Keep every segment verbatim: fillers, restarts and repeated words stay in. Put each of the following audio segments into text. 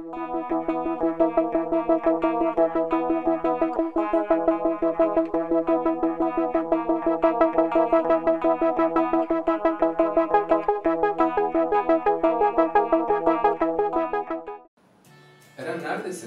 Eren neredesin?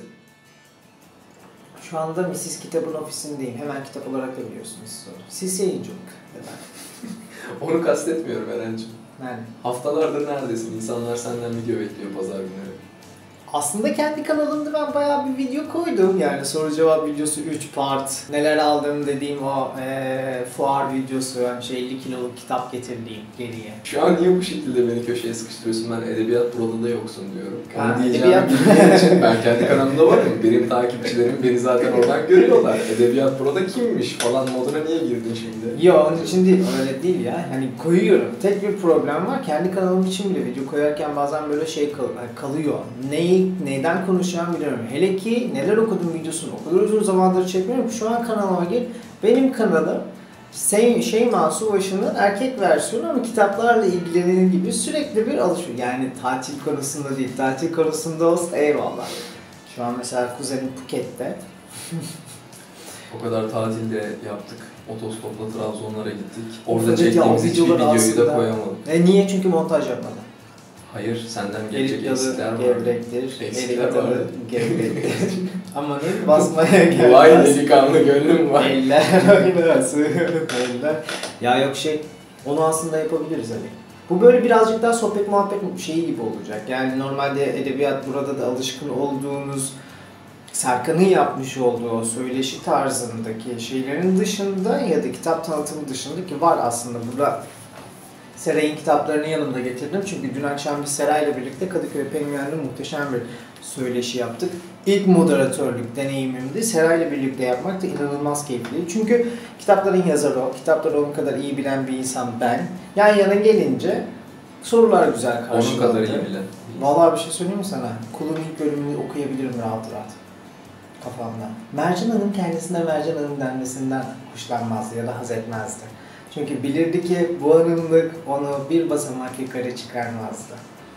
Şu anda Missis Kitab'ın ofisindeyim. Hemen kitap olarak da biliyorsunuz siz onu. Siz yayıncılık. Onu kastetmiyorum Eren'cim. Yani. Haftalardır neredesin? İnsanlar senden video bekliyor pazar günleri. Aslında kendi kanalımda ben bayağı bir video koydum. Yani soru cevap videosu üç part. Neler aldım dediğim o ee, fuar videosu. Yani şey elli kiloluk kitap getirdiğim geriye. Şu an niye bu şekilde beni köşeye sıkıştırıyorsun? Ben Edebiyat Pro'da da yoksun diyorum. Ha, Onu diyeceğimi edebiyat... bildiğin için ben kendi kanalımda varım. Benim takipçilerim beni zaten oradan görüyorlar. Edebiyat Pro'da kimmiş falan moduna niye girdin şimdi? Yok onun için değil, öyle değil ya. Hani koyuyorum. Tek bir problem var. Kendi kanalım için bile video koyarken bazen böyle şey kal kalıyor. Neyi, neyden konuşacağımı biliyorum. Hele ki neler okudum videosunu o kadar uzun zamandır çekmiyorum. Şu an kanalıma gir. Benim kanalım şey, şey Subaşı'nın erkek versiyonu ama kitaplarla ilgilenir gibi sürekli bir alışveriş. Yani tatil konusunda değil. Tatil konusunda olsa eyvallah. Şu an mesela kuzenim Phuket'te. O kadar tatilde yaptık. Otostopla Trabzonlara gittik. Orada Evet çektiğimiz ya, hiçbir videoyu aslında da koyamadım. E niye? Çünkü montaj yapmadım. Hayır, senden gelecek eksikler var. Gevrektir, Eksikler var. gevrektir. Ama ne? Basmaya gelmez. Vay delikanlı gönlüm var. Eller oynasın, eller. Ya yok şey, onu aslında yapabiliriz hani. Bu böyle birazcık daha sohbet muhabbet şeyi gibi olacak. Yani normalde edebiyat burada da alışkın olduğunuz Serkan'ın yapmış olduğu o söyleşi tarzındaki şeylerin dışında ya da kitap tanıtımı dışında ki var aslında burada Seray'ın kitaplarını yanımda getirdim. Çünkü dün akşam biz Seray'la birlikte Kadıköy Penguen'de muhteşem bir söyleşi yaptık. İlk moderatörlük deneyimimdi. Seray'la birlikte yapmak da inanılmaz keyifli. Çünkü kitapların yazarı o, kitapları onun kadar iyi bilen bir insan ben. Yan yana gelince sorular güzel karşıladı. Onun kadar iyi bilen. Vallahi bir şey söyleyeyim mi sana? Kul'un ilk bölümünü okuyabilirim rahat rahat. Kafamda. Mercan Hanım kendisine Mercan Hanım denmesinden hoşlanmazdı ya da haz etmezdi. Çünkü bilirdi ki bu hanımlık onu bir basamak yukarı çıkarmazdı.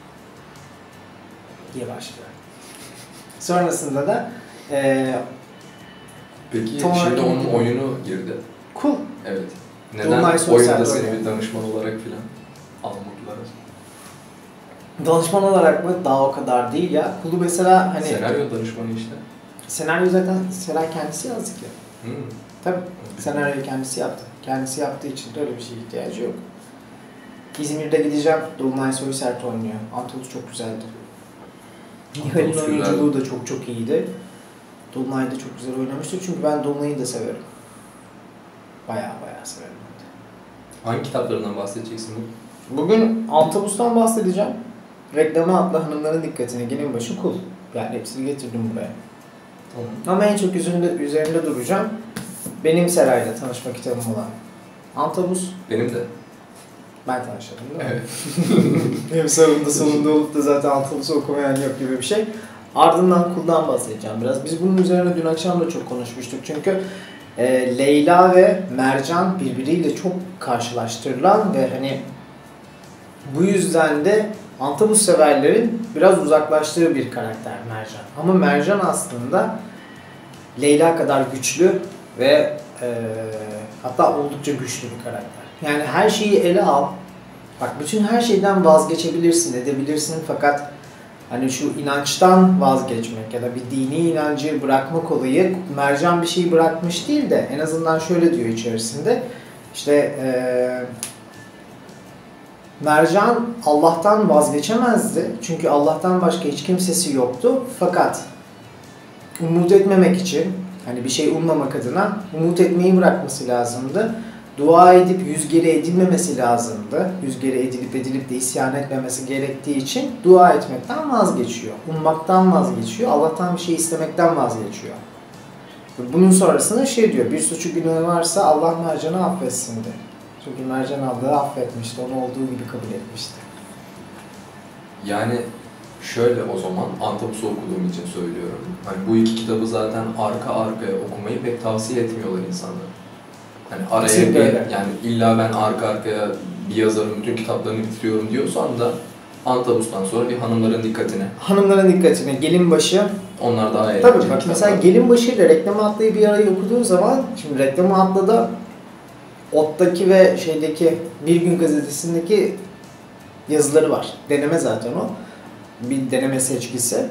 Diye başlıyor. Sonrasında da ee, peki şimdi onun oyunu girdi. Kul. Evet. Neden oyunda seni bir danışman olarak filan almadılar? Danışman olarak mı? Daha o kadar değil ya. Kul'u mesela hani... Senaryo danışmanı işte. Senaryo zaten Seray kendisi yazdı ki. Hmm. Tabii. Senaryoyu kendisi yaptı. Kendisi yaptığı için de öyle bir şeye ihtiyacı yok. İzmir'de gideceğim. Dolunay Soysert oynuyor. Antolus çok güzeldi. Nihal'in oyunculuğu da çok çok iyiydi. Dolunay da çok güzel oynamıştı. Çünkü ben Dolunay'ı da severim. Bayağı bayağı severim. Hangi kitaplarından bahsedeceksin bu? Bugün Antolos'tan bahsedeceğim. Reklama adlı hanımların dikkatini gelin başı Kul. Yani hepsini getirdim buraya. Tamam. Ama en çok üzerinde, üzerinde duracağım. Benim Seray'la tanışma kitabım olan Antobus. Benim de. Ben tanıştım değil mi? Evet. Hem sonunda sonunda olup da zaten Antobus'u okumayan yok gibi bir şey. Ardından Kul'dan bahsedeceğim biraz. Biz bunun üzerine dün akşam da çok konuşmuştuk. Çünkü e, Leyla ve Mercan birbiriyle çok karşılaştırılan ve hani bu yüzden de Antobus severlerin biraz uzaklaştığı bir karakter Mercan. Ama Mercan aslında Leyla kadar güçlü ve e, hatta oldukça güçlü bir karakter. Yani her şeyi ele al. Bak bütün her şeyden vazgeçebilirsin, edebilirsin fakat hani şu inançtan vazgeçmek ya da bir dini inancı bırakmak olayı Mercan bir şey bırakmış değil de en azından şöyle diyor içerisinde işte e, Mercan Allah'tan vazgeçemezdi. Çünkü Allah'tan başka hiç kimsesi yoktu. Fakat umut etmemek için, hani bir şey ummamak adına umut etmeyi bırakması lazımdı. Dua edip yüz geri edilmemesi lazımdı. Yüz geri edilip edilip de isyan etmemesi gerektiği için dua etmekten vazgeçiyor. Ummaktan vazgeçiyor. Allah'tan bir şey istemekten vazgeçiyor. Bunun sonrasında şey diyor, bir suçu günahı varsa Allah Mercan'ı affetsin de. Çünkü Mercan Allah'ı affetmişti, onu olduğu gibi kabul etmişti. Yani şöyle o zaman, Antobus'u okuduğum için söylüyorum. Hani bu iki kitabı zaten arka arkaya okumayı pek tavsiye etmiyorlar insanlara. Hani araya bir, yani illa ben arka arkaya bir yazarın bütün kitaplarını bitiriyorum diyorsan da Antabus'tan sonra bir hanımların dikkatine. Hanımların dikkatine, gelin başı. Onlar daha eğlenceli. Tabii bak mesela gelin başı ile reklamı atlayı bir arayı okuduğun zaman, şimdi reklamı atlıda Ot'taki ve şeydeki Bir Gün gazetesindeki yazıları var. Deneme zaten o. Bir deneme seçkisi.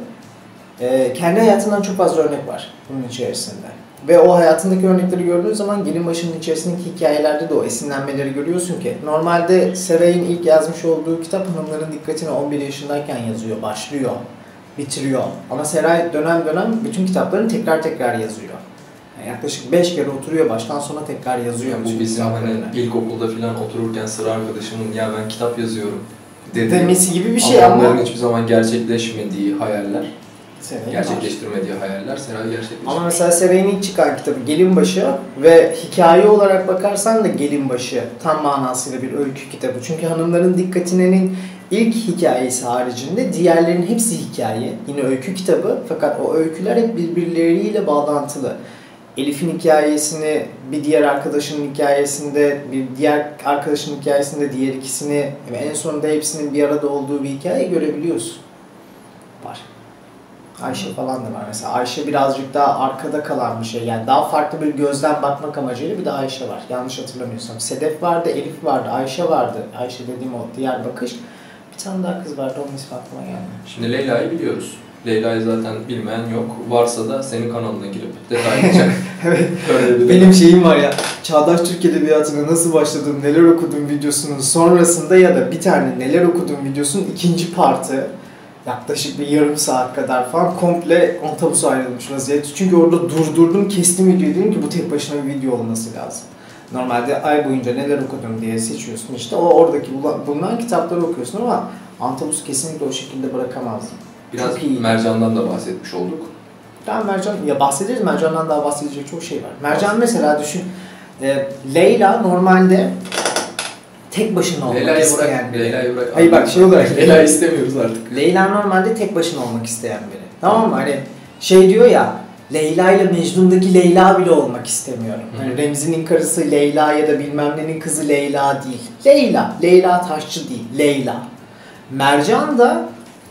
Ee, kendi hayatından çok fazla örnek var bunun içerisinde. Ve o hayatındaki örnekleri gördüğün zaman gelin başının içerisindeki hikayelerde de o esinlenmeleri görüyorsun ki. Normalde Seray'ın ilk yazmış olduğu kitap hanımların dikkatini on bir yaşındayken yazıyor, başlıyor, bitiriyor. Ama Seray dönem dönem bütün kitaplarını tekrar tekrar yazıyor. Yani yaklaşık beş kere oturuyor, baştan sona tekrar yazıyor. Yani bu bizim hani ilkokulda falan otururken sıra arkadaşımın ya ben kitap yazıyorum dedi. Demesi gibi bir şey ama. Onların hiçbir zaman gerçekleşmediği hayaller. Seray'ın gerçekleştirmediği var. Hayaller Seray gerçekleştirdi. Ama mesela Seray'ın ilk çıkan kitabı Gelinbaşı ve hikaye olarak bakarsan da Gelinbaşı tam manasıyla bir öykü kitabı. Çünkü hanımların dikkatinin ilk hikayesi haricinde diğerlerinin hepsi hikaye. Yine öykü kitabı fakat o öyküler hep birbirleriyle bağlantılı. Elif'in hikayesini bir diğer arkadaşının hikayesinde, bir diğer arkadaşının hikayesinde diğer ikisini ve en sonunda hepsinin bir arada olduğu bir hikaye görebiliyorsun. Var. Ayşe falan da var mesela. Ayşe birazcık daha arkada kalan bir şey. Yani daha farklı bir gözden bakmak amacıyla bir de Ayşe var. Yanlış hatırlamıyorsam. Sedef vardı, Elif vardı, Ayşe vardı. Ayşe dediğim o diğer bakış. Bir tane daha kız vardı, onun ismi aklıma gelmiyor. Şimdi Leyla'yı biliyoruz. Leyla'yı zaten bilmeyen yok. Varsa da senin kanalına girip detaylıca evet. Benim şeyim var ya, Çağdaş Türk Edebiyatı'na nasıl başladım, neler okudum videosunun sonrasında ya da bir tane neler okudum videosunun ikinci partı yaklaşık bir yarım saat kadar falan komple Antabus'a ayrılmış vaziyette. Çünkü orada durdurdum, kestim videoyu, dedim ki bu tek başına bir video olması lazım. Normalde ay boyunca neler okudum diye seçiyorsun işte. O oradaki bulunan kitapları okuyorsun ama Antabus kesinlikle o şekilde bırakamazdım. Biraz Mercan'dan da bahsetmiş olduk. Tamam Mercan, ya bahsederiz. Mercan'dan daha bahsedecek çok şey var. Mercan mesela düşün, e, Leyla normalde tek başına olmak Leyla'yı isteyen biri. Leyla'yı bırak. Hayır bak şey olarak. Leyla istemiyoruz artık. Leyla normalde tek başına olmak isteyen biri. Tamam mı? Hani şey diyor ya, Leyla ile Mecnun'daki Leyla bile olmak istemiyorum. Hani Remzi'nin karısı Leyla ya da bilmem nenin kızı Leyla değil. Leyla. Leyla Taşçı değil. Leyla. Mercan da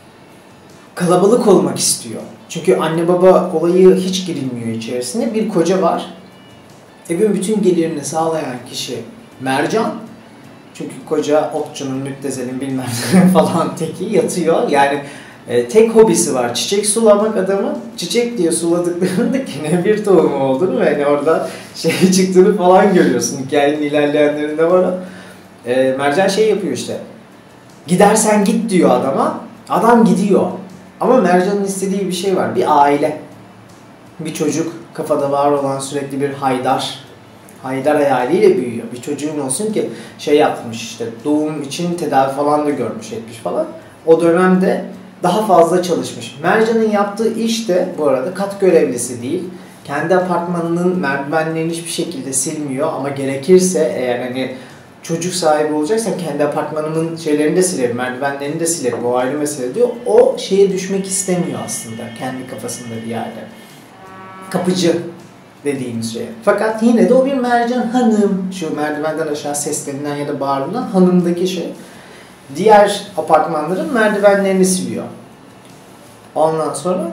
kalabalık olmak istiyor. Çünkü anne baba olayı hiç girilmiyor içerisine. Bir koca var. Evin bütün gelirini sağlayan kişi Mercan. Çünkü koca Okçu'nun, Müptezel'in bilmem ne falan teki yatıyor. Yani e, tek hobisi var. Çiçek sulamak adamın. Çiçek diye suladıklarında yine bir tohumu olduğunu ve yani orada şey çıktığını falan görüyorsun. Hikayenin ilerleyenlerinde var o. E, Mercan şey yapıyor işte. Gidersen git diyor adama. Adam gidiyor. Ama Mercan'ın istediği bir şey var. Bir aile. Bir çocuk. Kafada var olan sürekli bir haydar. Haydar hayaliyle büyüyor. Bir çocuğun olsun ki şey yapmış işte. Doğum için tedavi falan da görmüş etmiş falan. O dönemde daha fazla çalışmış. Mercan'ın yaptığı iş de bu arada kat görevlisi değil. Kendi apartmanının merdivenlerini hiçbir şekilde silmiyor ama gerekirse eğer hani çocuk sahibi olacaksan kendi apartmanımın şeylerini de silerim, merdivenlerini de silerim, o ayrı mesele diyor. O şeye düşmek istemiyor aslında kendi kafasında bir yerde. Kapıcı dediğimiz şey. Fakat yine de o bir Mercan hanım. Şu merdivenden aşağı seslenilen ya da bağırılan hanımdaki şey. Diğer apartmanların merdivenlerini siliyor. Ondan sonra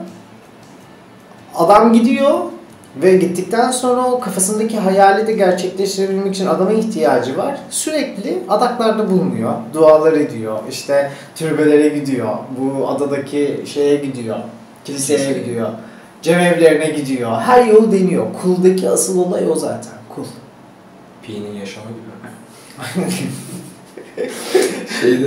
adam gidiyor ve gittikten sonra o kafasındaki hayali de gerçekleştirebilmek için adama ihtiyacı var. Sürekli adaklarda bulunuyor. Dualar ediyor. İşte türbelere gidiyor. Bu adadaki şeye gidiyor. Kiliseye gidiyor. Cemevlerine gidiyor. Her yolu deniyor. Kul'daki asıl olay o zaten. Kul. Pi'nin yaşamı gibi. Şeyde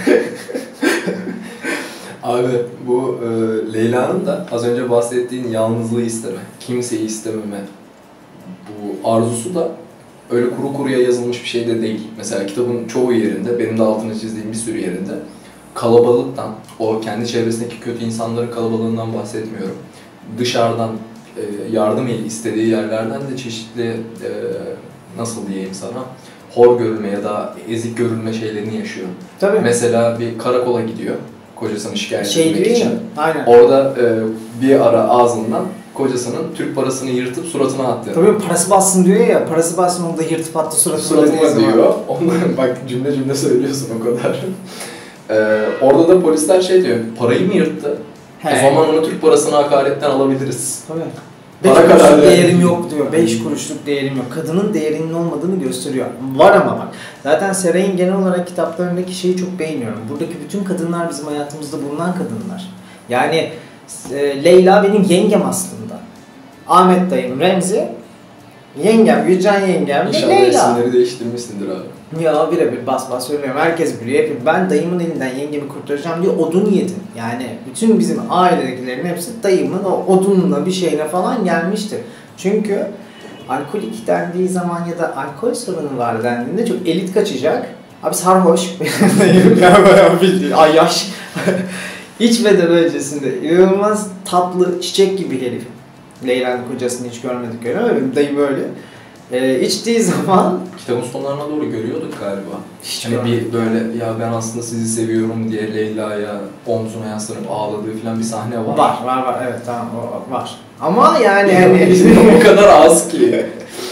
abi bu e, Leyla'nın da az önce bahsettiğin yalnızlığı isteme, kimseyi istememe bu arzusu da öyle kuru kuruya yazılmış bir şey de değil. Mesela kitabın çoğu yerinde, benim de altını çizdiğim bir sürü yerinde kalabalıktan, o kendi çevresindeki kötü insanların kalabalığından bahsetmiyorum. Dışarıdan e, yardım istediği yerlerden de çeşitli e, nasıl diyeyim sana hor görülme ya da ezik görülme şeylerini yaşıyor. Tabii. Mesela bir karakola gidiyor kocasını şikayet şey etmek için. Ya, aynen. Orada e, bir ara ağzından kocasının Türk parasını yırtıp suratına attı. Tabii parası bassın diyor ya, parası bassın onu da yırtıp attı suratına, suratına diyor. Ondan bak cümle cümle söylüyorsun o kadar. Ee, orada da polisler şey diyor, parayı mı yırttı? He. O zaman onu Türk parasına hakaretten alabiliriz. Tabii. Para Beş kadar kuruşluk yani. değerim yok diyor. Beş kuruşluk değerim yok. Kadının değerinin olmadığını gösteriyor. Var ama bak. Zaten Seray'ın genel olarak kitaplarındaki şeyi çok beğeniyorum. Buradaki bütün kadınlar bizim hayatımızda bulunan kadınlar. Yani e, Leyla benim yengem aslında. Ahmet dayım Remzi, yengem, Gülcan yengem ve İnşallah Leyla. isimleri değiştirmişsindir abi. Ya birebir bas bas söylüyorum. Herkes biliyor. Hep ben dayımın elinden yengemi kurtaracağım diye odun yedim. Yani bütün bizim ailedekilerin hepsi dayımın o odunla bir şeyine falan gelmiştir. Çünkü alkolik dendiği zaman ya da alkol sorunu var dendiğinde çok elit kaçacak. Abi sarhoş. Ya bayağı bildiğin ayyaş. İçmeden öncesinde inanılmaz tatlı çiçek gibi herif. Leyla'nın kocasını hiç görmedik öyle mi? Benim dayım öyle. Ee, içtiği zaman Kitabın sonlarına doğru görüyorduk galiba. hiç Hani görmedim. bir böyle ya ben aslında sizi seviyorum diye Leyla'ya omzuna yaslanıp ağladığı falan bir sahne var. Var var var evet tamam o var. Ama yani hani o kadar az ki.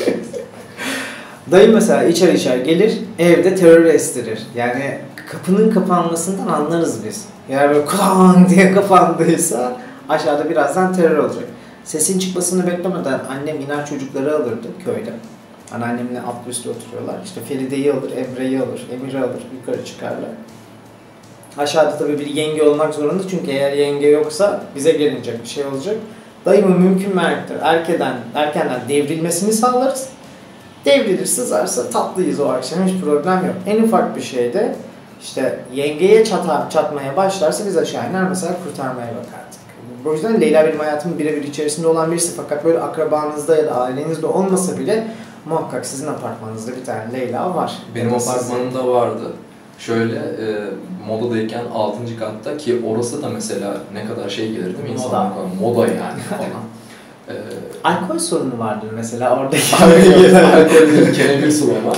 dayım mesela içer içer gelir evde terör estirir. Yani kapının kapanmasından anlarız biz. Yani böyle klang diye kapandıysa aşağıda birazdan terör olacak. Sesin çıkmasını beklemeden annem iner çocukları alırdı köyde. Anneannemle alt üstte oturuyorlar. İşte Feride'yi alır, Emre'yi alır, Emir'i alır, yukarı çıkarlar. Aşağıda tabii bir yenge olmak zorunda çünkü eğer yenge yoksa bize gelinecek bir şey olacak. Dayımın mümkün merktir erkenden, erkenden devrilmesini sağlarız. Devrilir, sızarsa tatlıyız o akşam, hiç problem yok. En ufak bir şeyde işte yengeye çatar, çatmaya başlarsa biz aşağı iner mesela kurtarmaya bakardık. O yüzden Leyla benim hayatımın birebir içerisinde olan birisi fakat böyle akrabanızda ya da ailenizde olmasa bile muhakkak sizin apartmanınızda bir tane Leyla var. Benim apartmanımda vardı. Şöyle e, modadayken altıncı katta ki orası da mesela ne kadar şey gelir değil mi? İnsanlar Moda. falan. Moda yani falan. e, Alkol sorunu vardır mesela oradaki. Alkol değil, kenevir sulama.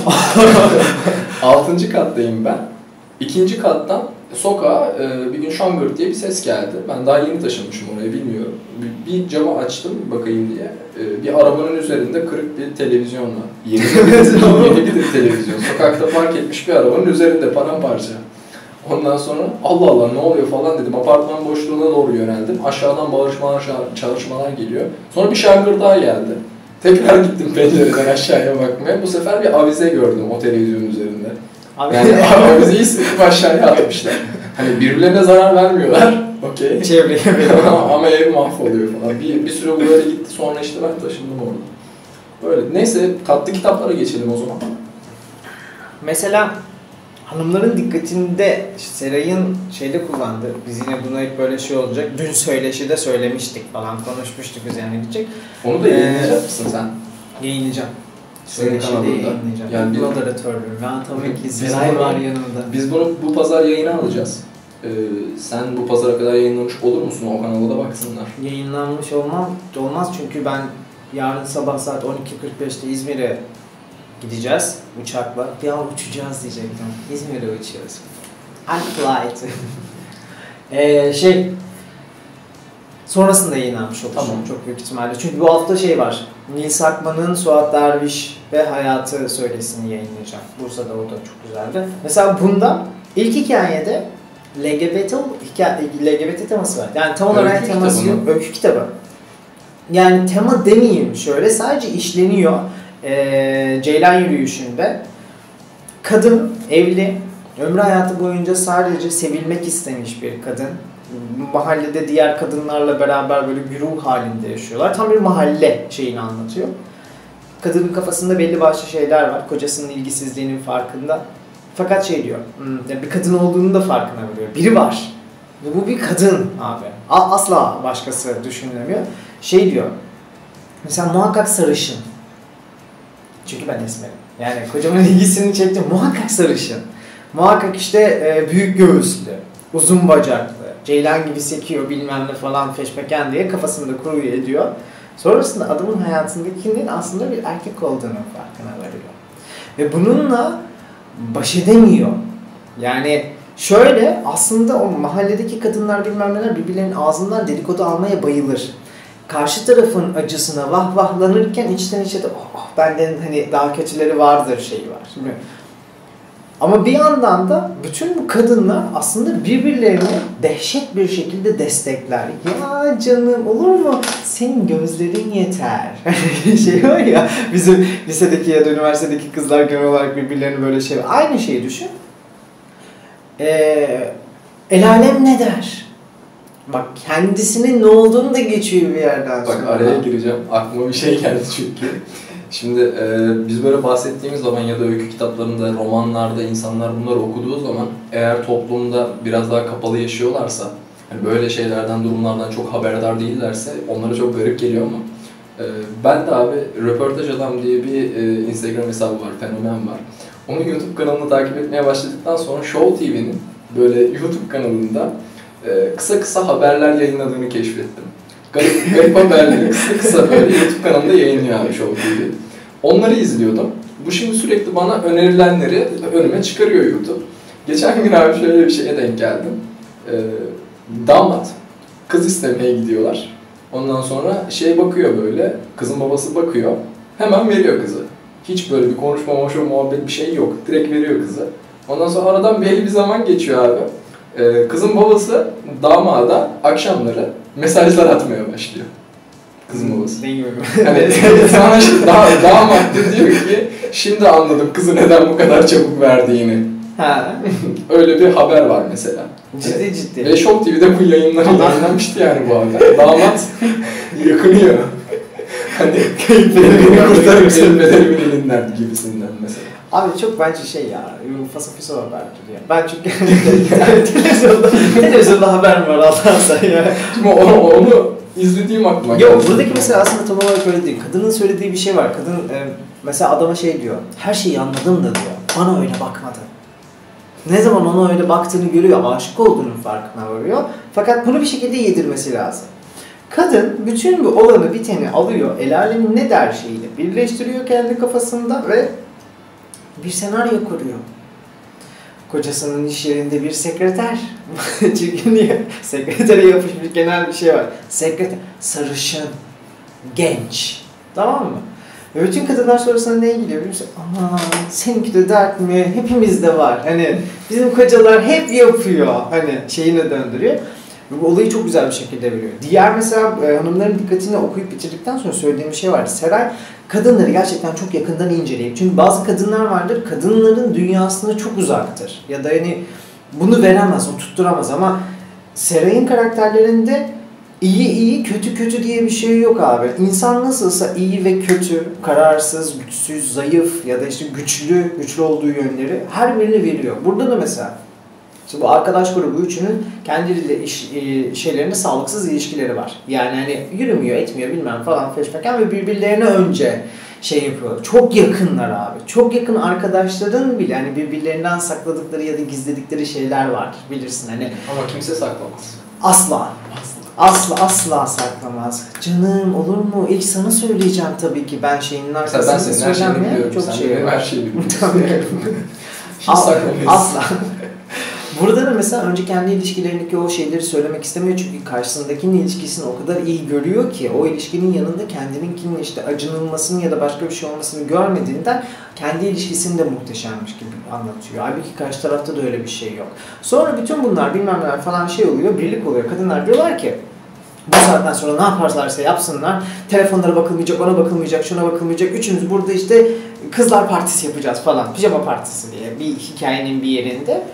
altıncı kattayım ben. İkinci kattan sokağa e, bir gün şangırt diye bir ses geldi. Ben daha yeni taşınmışım oraya bilmiyorum. Bir, bir camı açtım bakayım diye. E, bir arabanın üzerinde kırık bir televizyon var. Yeni bir, yeni bir televizyon. Sokakta park etmiş bir arabanın üzerinde paramparça. Ondan sonra Allah Allah ne oluyor falan dedim. Apartman boşluğuna doğru yöneldim. Aşağıdan bağırışmalar, çalışmalar geliyor. Sonra bir şangır daha geldi. Tekrar gittim pencereden aşağıya bakmaya. Bu sefer bir avize gördüm o televizyonun üzerinde. Abi, Yani avizeyi sıkıp aşağıya atmışlar. Hani birbirlerine zarar vermiyorlar. Okey. çevreye veriyor. Ama ev mahvoluyor falan. Bir, bir süre bu böyle gitti. Sonra işte ben taşındım orada. Böyle. Neyse katlı kitaplara geçelim o zaman. Mesela hanımların dikkatinde işte Seray'ın şeyde kullandığı, biz yine buna hep böyle şey olacak, dün söyleşide söylemiştik falan, konuşmuştuk üzerine gidecek. Onu da yayınlayacak Ee, mısın sen? Yayınlayacağım. Senin Söyleşide kanalında. yayınlayacağım. Yani Yani bir- moderatörlüğüm. Ben tabii ki Biz Seray bunu- var yanımda. Biz bunu bu pazar yayına alacağız. Ee, sen bu pazara kadar yayınlamış olur musun? O kanala da baksınlar. Yayınlanmış olmam, olmaz çünkü ben yarın sabah saat on iki kırk beşte İzmir'e gideceğiz uçakla. Ya uçacağız diyecektim. İzmir'e uçuyoruz. Unflight. ee, şey, sonrasında yayınlanmış olur. Tamam. Çok büyük ihtimalle. Çünkü bu hafta şey var. Nils Akman'ın Suat Derviş ve Hayatı Söylesini yayınlayacağım. Bursa'da o da çok güzeldi. Mesela bunda ilk hikayede L G B T hikaye, L G B T teması var. Yani tam olarak Öykü teması kitabı yok. mı? Öykü kitabı. Yani tema demeyeyim şöyle, sadece işleniyor. Ee, Ceylan Yürüyüşü'nde kadın evli, ömrü hayatı boyunca sadece sevilmek istemiş bir kadın. Mahallede diğer kadınlarla beraber böyle bir ruh halinde yaşıyorlar. Tam bir mahalle şeyini anlatıyor. Kadının kafasında belli başlı şeyler var. Kocasının ilgisizliğinin farkında. Fakat şey diyor, hmm, yani bir kadın olduğunu da farkına varıyor. Biri var. Ve bu bir kadın abi. A- Asla başkası düşünülemiyor. Şey diyor, mesela muhakkak sarışın. Çünkü ben esmerim. Yani kocamın ilgisini çekti. Muhakkak sarışın. Muhakkak işte e, büyük göğüslü, uzun bacaklı, ceylan gibi sekiyor bilmem ne falan feşmeken diye kafasında kuruyor ediyor. Sonrasında adamın hayatındakinin aslında bir erkek olduğunu farkına varıyor. Ve bununla baş edemiyor. Yani şöyle, aslında o mahalledeki kadınlar bilmem neler birbirlerinin ağzından dedikodu almaya bayılır. Karşı tarafın acısına vah vahlanırken içten içe de oh, oh benden hani daha kötüleri vardır şeyi var. Şimdi Ama bir yandan da bütün bu kadınlar aslında birbirlerini dehşet bir şekilde destekler. Ya canım olur mu? Senin gözlerin yeter. Şey var ya bizim lisedeki ya da üniversitedeki kızlar genel olarak birbirlerini böyle şey. Aynı şeyi düşün. Ee, el alem ne der? Bak kendisinin ne olduğunu da geçiyor bir yerden sonra. Bak araya gireceğim. Aklıma bir şey geldi çünkü. Şimdi e, biz böyle bahsettiğimiz zaman ya da öykü kitaplarında, romanlarda insanlar bunları okuduğu zaman eğer toplumda biraz daha kapalı yaşıyorlarsa, hani böyle şeylerden, durumlardan çok haberdar değillerse onlara çok garip geliyor ama e, ben de abi Röportaj Adam diye bir e, Instagram hesabı var, fenomen var. Onun YouTube kanalını takip etmeye başladıktan sonra Show T V'nin böyle YouTube kanalında e, kısa kısa haberler yayınladığını keşfettim. Garip, garip haberleri kısa kısa böyle YouTube kanalında yayınlıyor abi Show T V. Onları izliyordum. Bu şimdi sürekli bana önerilenleri önüme çıkarıyor YouTube. Geçen gün abi şöyle bir şeye denk geldim. Ee, damat, kız istemeye gidiyorlar. Ondan sonra şey bakıyor böyle, kızın babası bakıyor. Hemen veriyor kızı. Hiç böyle bir konuşma, moşo, muhabbet bir şey yok. Direkt veriyor kızı. Ondan sonra aradan belli bir zaman geçiyor abi. Ee, kızın babası damada akşamları mesajlar atmaya başlıyor. Kızın babası. Bilmiyorum. Hani sana daha, daha madde diyor ki şimdi anladım kızı neden bu kadar çabuk verdiğini. Ha. Öyle bir haber var mesela. Ciddi ciddi. Ve Show T V'de bu yayınları yayınlamıştı yani bu haber. Damat yakınıyor. Hani beni kurtarır kayınpederimin elinden gibisinden mesela. Abi çok bence şey ya, fasafiso haberdir ya. Ben çünkü televizyonda, televizyonda haber mi var Allah'ın sen ya. Şimdi onu, onu izlediğim aklıma geldi. Yok buradaki mesela aslında tam olarak öyle değil. Kadının söylediği bir şey var. Kadın e, mesela adama şey diyor. Her şeyi anladım da diyor. Bana öyle bakmadı. Ne zaman ona öyle baktığını görüyor, aşık olduğunun farkına varıyor. Fakat bunu bir şekilde yedirmesi lazım. Kadın bütün bu olanı biteni alıyor, el alemin ne der şeyiyle birleştiriyor kendi kafasında ve bir senaryo kuruyor. Kocasının iş yerinde bir sekreter. Çünkü niye? Sekretere yapışmış genel bir şey var. Sekreter, sarışın, genç. Tamam mı? Ve bütün kadınlar sonrasında neye gidiyor biliyor musun? Aman seninki de dert mi? Hepimizde var. Hani bizim kocalar hep yapıyor. Hani şeyine döndürüyor. Bu olayı çok güzel bir şekilde veriyor. Diğer mesela e, hanımların dikkatini okuyup bitirdikten sonra söylediğim bir şey vardı. Seray kadınları gerçekten çok yakından inceleyip. Çünkü bazı kadınlar vardır, kadınların dünyasına çok uzaktır. Ya da hani bunu veremez, o tutturamaz ama Seray'ın karakterlerinde iyi iyi, kötü kötü diye bir şey yok abi. İnsan nasılsa iyi ve kötü, kararsız, güçsüz, zayıf ya da işte güçlü, güçlü olduğu yönleri her birini veriyor. Burada da mesela işte bu arkadaş grubu üçünün kendileriyle iş, e, şeylerinde sağlıksız ilişkileri var. Yani hani yürümüyor, etmiyor bilmem falan feşmeken ve birbirlerine önce şey yapıyor. Çok yakınlar abi. Çok yakın arkadaşların bile hani birbirlerinden sakladıkları ya da gizledikleri şeyler var. Bilirsin hani. Ama kimse saklamaz. Asla. Asla asla saklamaz. Canım olur mu? İlk sana söyleyeceğim tabii ki. Ben şeyinin arkasında söyleyeceğim. Ben senin her şeyini biliyorum. Çok Sen şey benim var. her şeyi biliyorsun. Hiç Asla. saklamayız. Asla. Burada da mesela önce kendi ilişkilerindeki o şeyleri söylemek istemiyor çünkü karşısındakinin ilişkisini o kadar iyi görüyor ki o ilişkinin yanında kendininkinin işte acınılmasını ya da başka bir şey olmasını görmediğinden kendi ilişkisini de muhteşemmiş gibi anlatıyor. Halbuki karşı tarafta da öyle bir şey yok. Sonra bütün bunlar bilmem neler falan şey oluyor, birlik oluyor. Kadınlar diyorlar ki bu saatten sonra ne yaparlarsa yapsınlar. Telefonlara bakılmayacak, ona bakılmayacak, şuna bakılmayacak. Üçümüz burada işte kızlar partisi yapacağız falan. Pijama partisi diye bir hikayenin bir yerinde.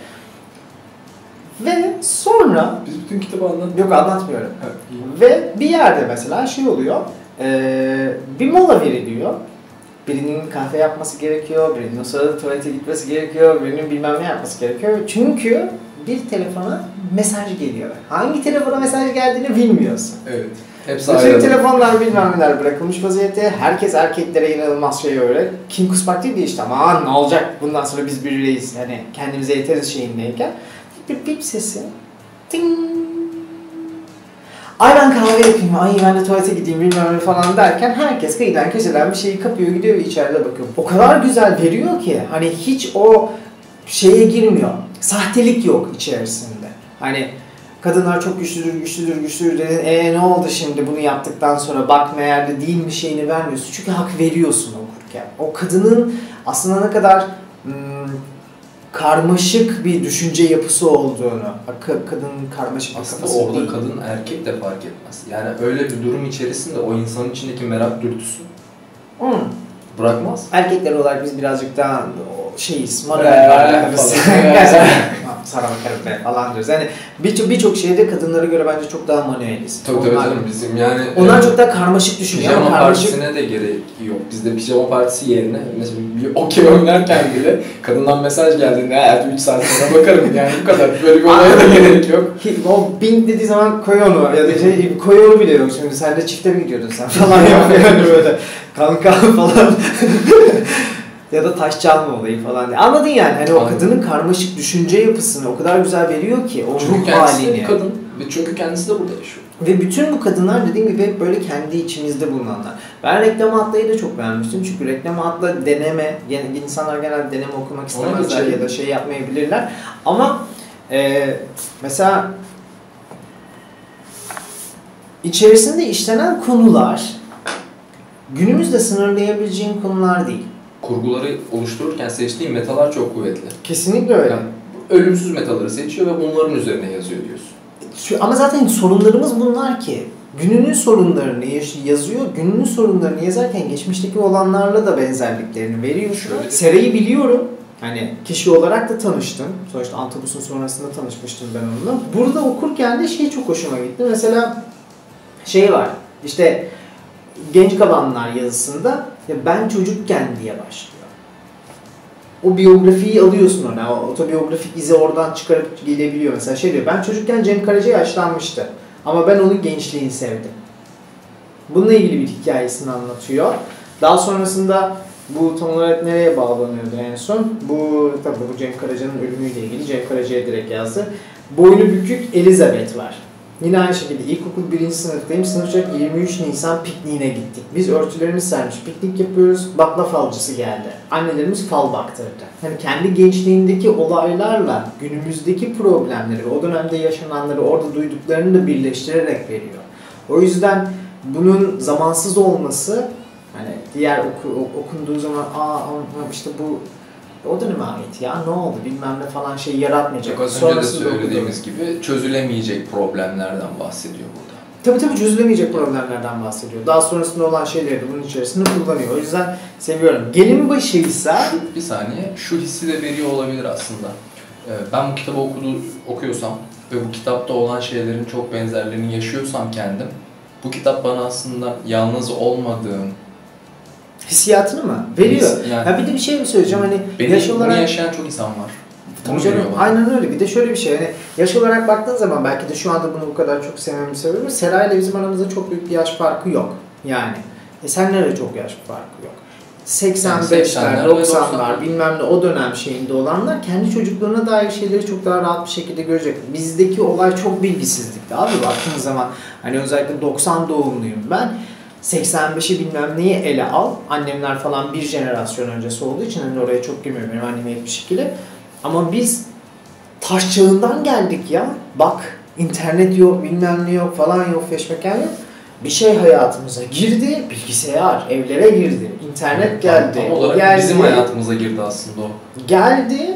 Ve sonra... Biz bütün kitabı anlattık. Yok anlatmıyorum. Evet. Ve bir yerde mesela şey oluyor. Ee, bir mola veriliyor. Birinin kahve yapması gerekiyor, birinin o sırada tuvalete gitmesi gerekiyor, birinin bilmem ne yapması gerekiyor. Çünkü bir telefona mesaj geliyor. Hangi telefona mesaj geldiğini bilmiyorsun. Evet. Hepsi Bütün ayrı. telefonlar bilmem neler bırakılmış vaziyette. Herkes erkeklere inanılmaz şey öyle. King Kuspak değil de işte aman ne olacak bundan sonra biz birliyiz. Hani kendimize yeteriz şeyindeyken. Bir pip sesi. Ting. Ay ben kahve yapayım, ay ben de tuvalete gideyim bilmem ne falan derken herkes kıyıdan köşeden bir şeyi kapıyor gidiyor ve içeride bakıyor. O kadar güzel veriyor ki hani hiç o şeye girmiyor. Sahtelik yok içerisinde. Hani kadınlar çok güçlüdür, güçlüdür, güçlüdür dedin. Eee ne oldu şimdi bunu yaptıktan sonra bak meğer de değil mi şeyini vermiyorsun. Çünkü hak veriyorsun okurken. O kadının aslında ne kadar hmm, karmaşık bir düşünce yapısı olduğunu, kadının karmaşık bir aslında kafası orada değil. kadın erkek de fark etmez. Yani öyle bir durum içerisinde o insanın içindeki merak dürtüsü Hmm. bırakmaz. Erkekler olarak biz birazcık daha şeyiz, manuel Eee, varlıklarız. falan. Sana bakarım be falan diyoruz. Yani birçok birçok şeyde kadınlara göre bence çok daha manueliz. Tabii tabii Onlar, canım bizim yani... onlar e, çok daha karmaşık düşünüyor. Pijama Karmaşık... partisine de gerek yok. Bizde pijama partisi yerine mesela bir okey oynarken bile kadından mesaj geldiğinde eğer üç saat sonra bakarım yani bu kadar. Böyle bir olaya da gerek yok. O Bing dediği zaman koy onu ya da şey koy onu bile yok şimdi sen de çifte mi gidiyordun sen falan yapıyor yani böyle kanka falan ya da taş çalma olayı falan diye. Anladın yani hani o Anladım. kadının karmaşık düşünce yapısını o kadar güzel veriyor ki o Çünkü ruh kendisi de halini. bir kadın ve çünkü kendisi de burada yaşıyor. Ve bütün bu kadınlar dediğim gibi hep böyle kendi içimizde bulunanlar. Ben Reklam Atlı'yı da çok beğenmiştim. Çünkü Reklam Atlı deneme, yani insanlar genelde deneme okumak istemezler ya da şey yapmayabilirler. Ama e, mesela içerisinde işlenen konular günümüzde sınırlayabileceğin konular değil. Kurguları oluştururken seçtiği metalar çok kuvvetli. Kesinlikle öyle. Yani ölümsüz metaları seçiyor ve bunların üzerine yazıyor diyorsun. Ama zaten sorunlarımız bunlar ki. Gününün sorunlarını yazıyor. Gününün sorunlarını yazarken geçmişteki olanlarla da benzerliklerini veriyor. Şöyle Seray'ı biliyorum. Hani kişi olarak da tanıştım. Sonuçta Antobus'un sonrasında tanışmıştım ben onunla. Burada okurken de şey çok hoşuma gitti. Mesela şey var. İşte Genç Kalanlar yazısında ya ben çocukken diye başlıyor. O biyografiyi alıyorsun ona, o otobiyografik izi oradan çıkarıp gelebiliyor. Mesela şey diyor, ben çocukken Cem Karaca yaşlanmıştı ama ben onun gençliğini sevdim. Bununla ilgili bir hikayesini anlatıyor. Daha sonrasında bu tam olarak nereye bağlanıyordu en son? Bu tabii bu Cem Karaca'nın ölümüyle ilgili, Cem Karaca'ya direkt yazdı. Boynu bükük Elizabeth var. Yine aynı şekilde ilkokul birinci sınıftayım. Sınıfçak yirmi üç Nisan pikniğine gittik. Biz örtülerimiz sermiş. Piknik yapıyoruz. Bakla falcısı geldi. Annelerimiz fal baktırdı. Hani kendi gençliğindeki olaylarla günümüzdeki problemleri ve o dönemde yaşananları orada duyduklarını da birleştirerek veriyor. O yüzden bunun zamansız olması hani diğer oku, okunduğu zaman aa işte bu o döneme ait ya ne oldu bilmem ne falan şey yaratmayacak. Çok az önce de söylediğimiz gibi çözülemeyecek problemlerden bahsediyor burada. Tabii tabii çözülemeyecek problemlerden bahsediyor. Daha sonrasında olan şeyleri de bunun içerisinde kullanıyor. O yüzden seviyorum. Gelin başıysa... Şu, bir saniye, şu hissi de veriyor olabilir aslında. Ben bu kitabı okudu, okuyorsam ve bu kitapta olan şeylerin çok benzerlerini yaşıyorsam kendim, bu kitap bana aslında yalnız olmadığım hissiyatını mı? Veriyor. Yani, ya bir de bir şey mi söyleyeceğim hani benim, yaş olarak... bunu yaşayan çok insan var. Tabii canım, aynen öyle. Bir de şöyle bir şey hani yaş olarak baktığın zaman belki de şu anda bunu bu kadar çok sevmemin sebebi Seray'la bizim aramızda çok büyük bir yaş farkı yok. Yani. E senlerle çok yaş farkı yok. seksen beşler, doksanlar bilmem ne o dönem şeyinde olanlar kendi çocukluğuna dair şeyleri çok daha rahat bir şekilde görecek. Bizdeki olay çok bilgisizlikti abi baktığın zaman. Hani özellikle doksan doğumluyum ben. seksen beşi bilmem neyi ele al. Annemler falan bir jenerasyon öncesi olduğu için hani oraya çok girmiyorum. Benim annem yetmiş ikili. Ama biz taş çağından geldik ya. Bak internet yok, bilmem ne yok falan yok, feşmekan yok. Bir şey hayatımıza girdi, bilgisayar evlere girdi, internet geldi. Tam olarak geldi, bizim hayatımıza girdi aslında o. Geldi.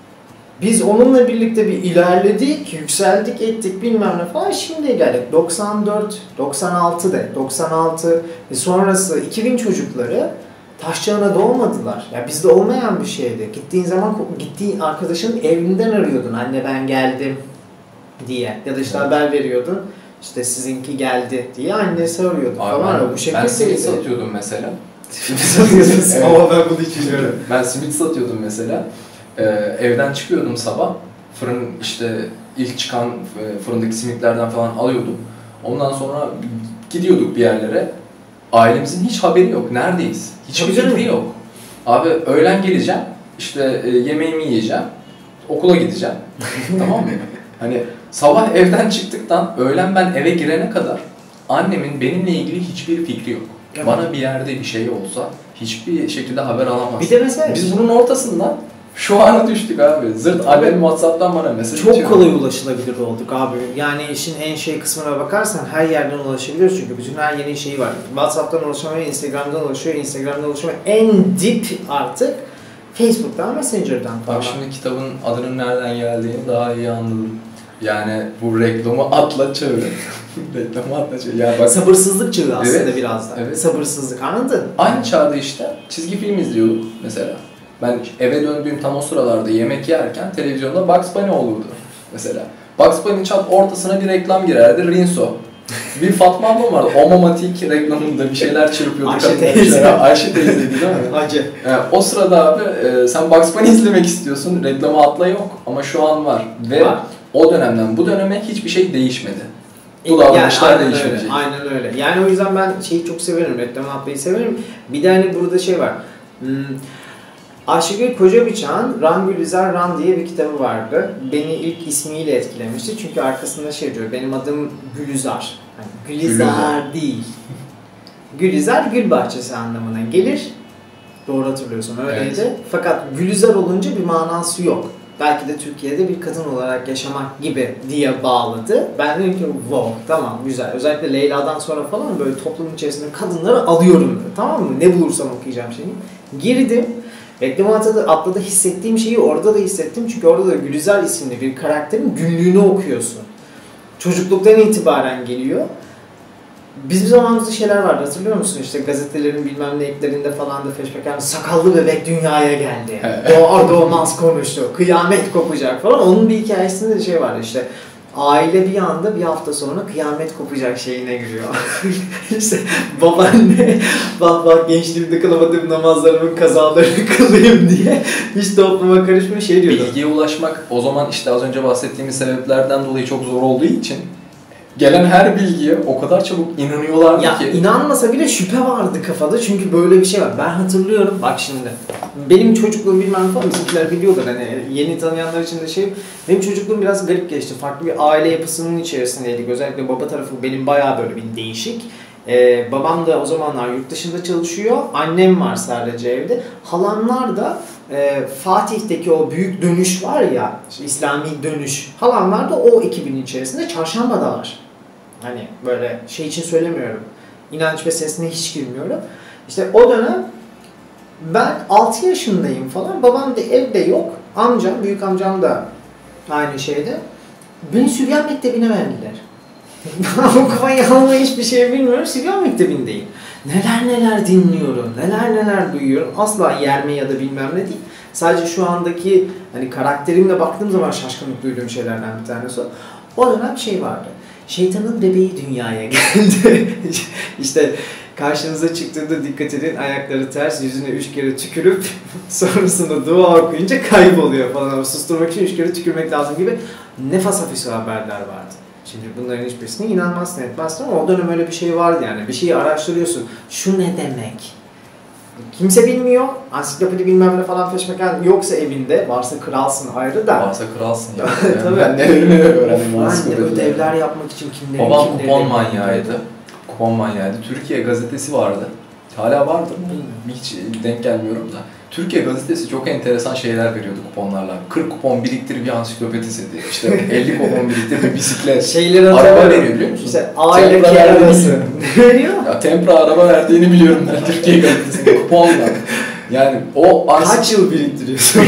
Biz onunla birlikte bir ilerledik, yükseldik, ettik bilmem ne falan. Şimdi geldik. doksan dört, doksan altı de, doksan altı ve sonrası iki bin çocukları taş çağına doğmadılar. Ya bizde olmayan bir şeydi. Gittiğin zaman gittiğin arkadaşının evinden arıyordun. Anne ben geldim diye. Ya da işte haber veriyordun. İşte sizinki geldi diye annesi arıyordu falan. Ben, bu şekilde ben simit satıyordum mesela. Simit satıyorsun evet. Ama ben bunu hiç bilmiyorum. Ben simit satıyordum mesela. Ee, evden çıkıyordum sabah. Fırın işte ilk çıkan fırındaki simitlerden falan alıyordum. Ondan sonra gidiyorduk bir yerlere. Ailemizin hiç haberi yok. Neredeyiz? Hiçbir fikri yok. Abi öğlen geleceğim. İşte e, yemeğimi yiyeceğim. Okula gideceğim. Tamam mı? Hani sabah evden çıktıktan öğlen ben eve girene kadar annemin benimle ilgili hiçbir fikri yok. Evet. Bana bir yerde bir şey olsa hiçbir şekilde haber alamaz. Bir de mesela biz bunun ortasından şu ana düştük abi. Zırt annem WhatsApp'tan bana mesaj çok atıyor. kolay ulaşılabilir olduk abi. Yani işin en şey kısmına bakarsan her yerden ulaşabiliyoruz çünkü bütün her yeni şeyi var. WhatsApp'tan ulaşamıyor, Instagram'dan ulaşıyor, Instagram'dan ulaşamıyor. En dip artık Facebook'tan, Messenger'dan falan. Abi şimdi kitabın adının nereden geldiğini daha iyi anladım. Yani bu reklamı atla çevir. reklamı atla çevir. Yani bak, sabırsızlık çağı aslında evet, biraz da. Evet. Sabırsızlık, anladın? Aynı çağda işte çizgi film izliyorduk mesela. Ben eve döndüğüm tam o sıralarda yemek yerken televizyonda Bugs Bunny olurdu mesela. Bugs Bunny'nin çat ortasına bir reklam girerdi. Rinso. Bir Fatma ablam vardı. Omamatik reklamında bir şeyler çırpıyordu. Ayşe kadınlar, teyze. bir şeyler. Ayşe teyzeydi değil mi? Acı. Yani o sırada abi e, sen Bugs Bunny izlemek istiyorsun. Reklamı atla yok ama şu an var. Ve Var. o dönemden bu döneme hiçbir şey değişmedi. Bu davranışlar yani, aynen değişmeyecek. Öyle, aynen öyle. Yani o yüzden ben şeyi çok severim. Reklamı atmayı severim. Bir de hani burada şey var. Hmm, Ayşegül Kocabiçak'ın Ran Gülizar Ran diye bir kitabı vardı. Beni ilk ismiyle etkilemişti. Çünkü arkasında şey diyor. Benim adım Gülizar. Yani Gülizar, Gülizar değil. Gülizar gül bahçesi anlamına gelir. Doğru hatırlıyorsun, öyleydi. Evet. Fakat Gülizar olunca bir manası yok. Belki de Türkiye'de bir kadın olarak yaşamak gibi diye bağladı. Ben dedim ki wow, tamam, güzel. Özellikle Leyla'dan sonra falan böyle toplumun içerisinde kadınları alıyorum. Tamam mı? Ne bulursam okuyacağım şeyi. Girdim. Reklamı atladı, hissettiğim şeyi orada da hissettim. Çünkü orada da Gülizar isimli bir karakterin günlüğünü okuyorsun. Çocukluktan itibaren geliyor. Bizim zamanımızda şeyler vardı, hatırlıyor musun? İşte gazetelerin bilmem ne eklerinde falan da feşmekan sakallı bebek dünyaya geldi. Doğar doğmaz konuştu. Kıyamet kopacak falan. Onun bir hikayesinde de şey vardı işte. Aile bir anda bir hafta sonra kıyamet kopacak şeyine giriyor. işte babaanne bak bak gençliğimde kılamadığım namazlarımın kazalarını kılayım diye hiç topluma karışma şey diyordu. Bilgiye ulaşmak o zaman işte az önce bahsettiğimiz sebeplerden dolayı çok zor olduğu için gelen her bilgiye o kadar çabuk inanıyorlardı ya, ki. Ya inanmasa bile şüphe vardı kafada çünkü böyle bir şey var. Ben hatırlıyorum bak şimdi. Benim çocukluğum bilmem falan bizimkiler biliyorlar hani yeni tanıyanlar için de şey. Benim çocukluğum biraz garip geçti. Farklı bir aile yapısının içerisindeydik. Özellikle baba tarafı benim bayağı böyle bir değişik. Ee, babam da o zamanlar yurt dışında çalışıyor. Annem var sadece evde. Halamlar da e, Fatih'teki o büyük dönüş var ya, İslami dönüş. Halamlar da o ekibin içerisinde Çarşamba'da var. Hani böyle şey için söylemiyorum. İnanç meselesine hiç girmiyorum. İşte o dönem ben altı yaşındayım falan. Babam da evde yok. Amcam, büyük amcam da aynı şeyde. Beni Sübyan Mektebi'ne verdiler. Okumayı almayı hiçbir şey bilmiyorum. Sübyan Mektebi'ndeyim. Neler neler dinliyorum. Neler neler duyuyorum. Asla yerme ya da bilmem ne değil. Sadece şu andaki hani karakterimle baktığım zaman şaşkınlık duyduğum şeylerden bir tanesi o. O dönem şey vardı. Şeytanın bebeği dünyaya geldi. İşte karşınıza çıktığında dikkat edin, ayakları ters, yüzüne üç kere tükürüp sonrasında dua okuyunca kayboluyor falan. Ama susturmak için üç kere tükürmek lazım gibi nefas hafif haberler vardı. Şimdi bunların hiçbirisine inanmazsın etmezsin ama o dönem öyle bir şey vardı yani. Bir şeyi araştırıyorsun. Şu ne demek? Kimse bilmiyor. Ansiklopedi bilmem ne falan feşmekan yoksa evinde. Varsa kralsın ayrı da. Varsa kralsın ya. Tabii. Ben neleri öğrendim. Ben de ödevler yapmak için kimleri Babam kimleri kupon manyağıydı. Kupon manyağıydı. Türkiye gazetesi vardı. Hala vardır mı? Hiç denk gelmiyorum da. Türkiye gazetesi çok enteresan şeyler veriyordu kuponlarla. kırk kupon biriktir bir ansiklopedi seti. İşte elli kupon biriktir bir bisiklet. Şeyleri araba veriyor biliyor musun? İşte A ile K arası. Ne veriyor? Ya Tempra araba verdiğini biliyorum ben Türkiye gazetesinde kuponla. Yani o Kaç ansik... yıl biriktiriyorsun?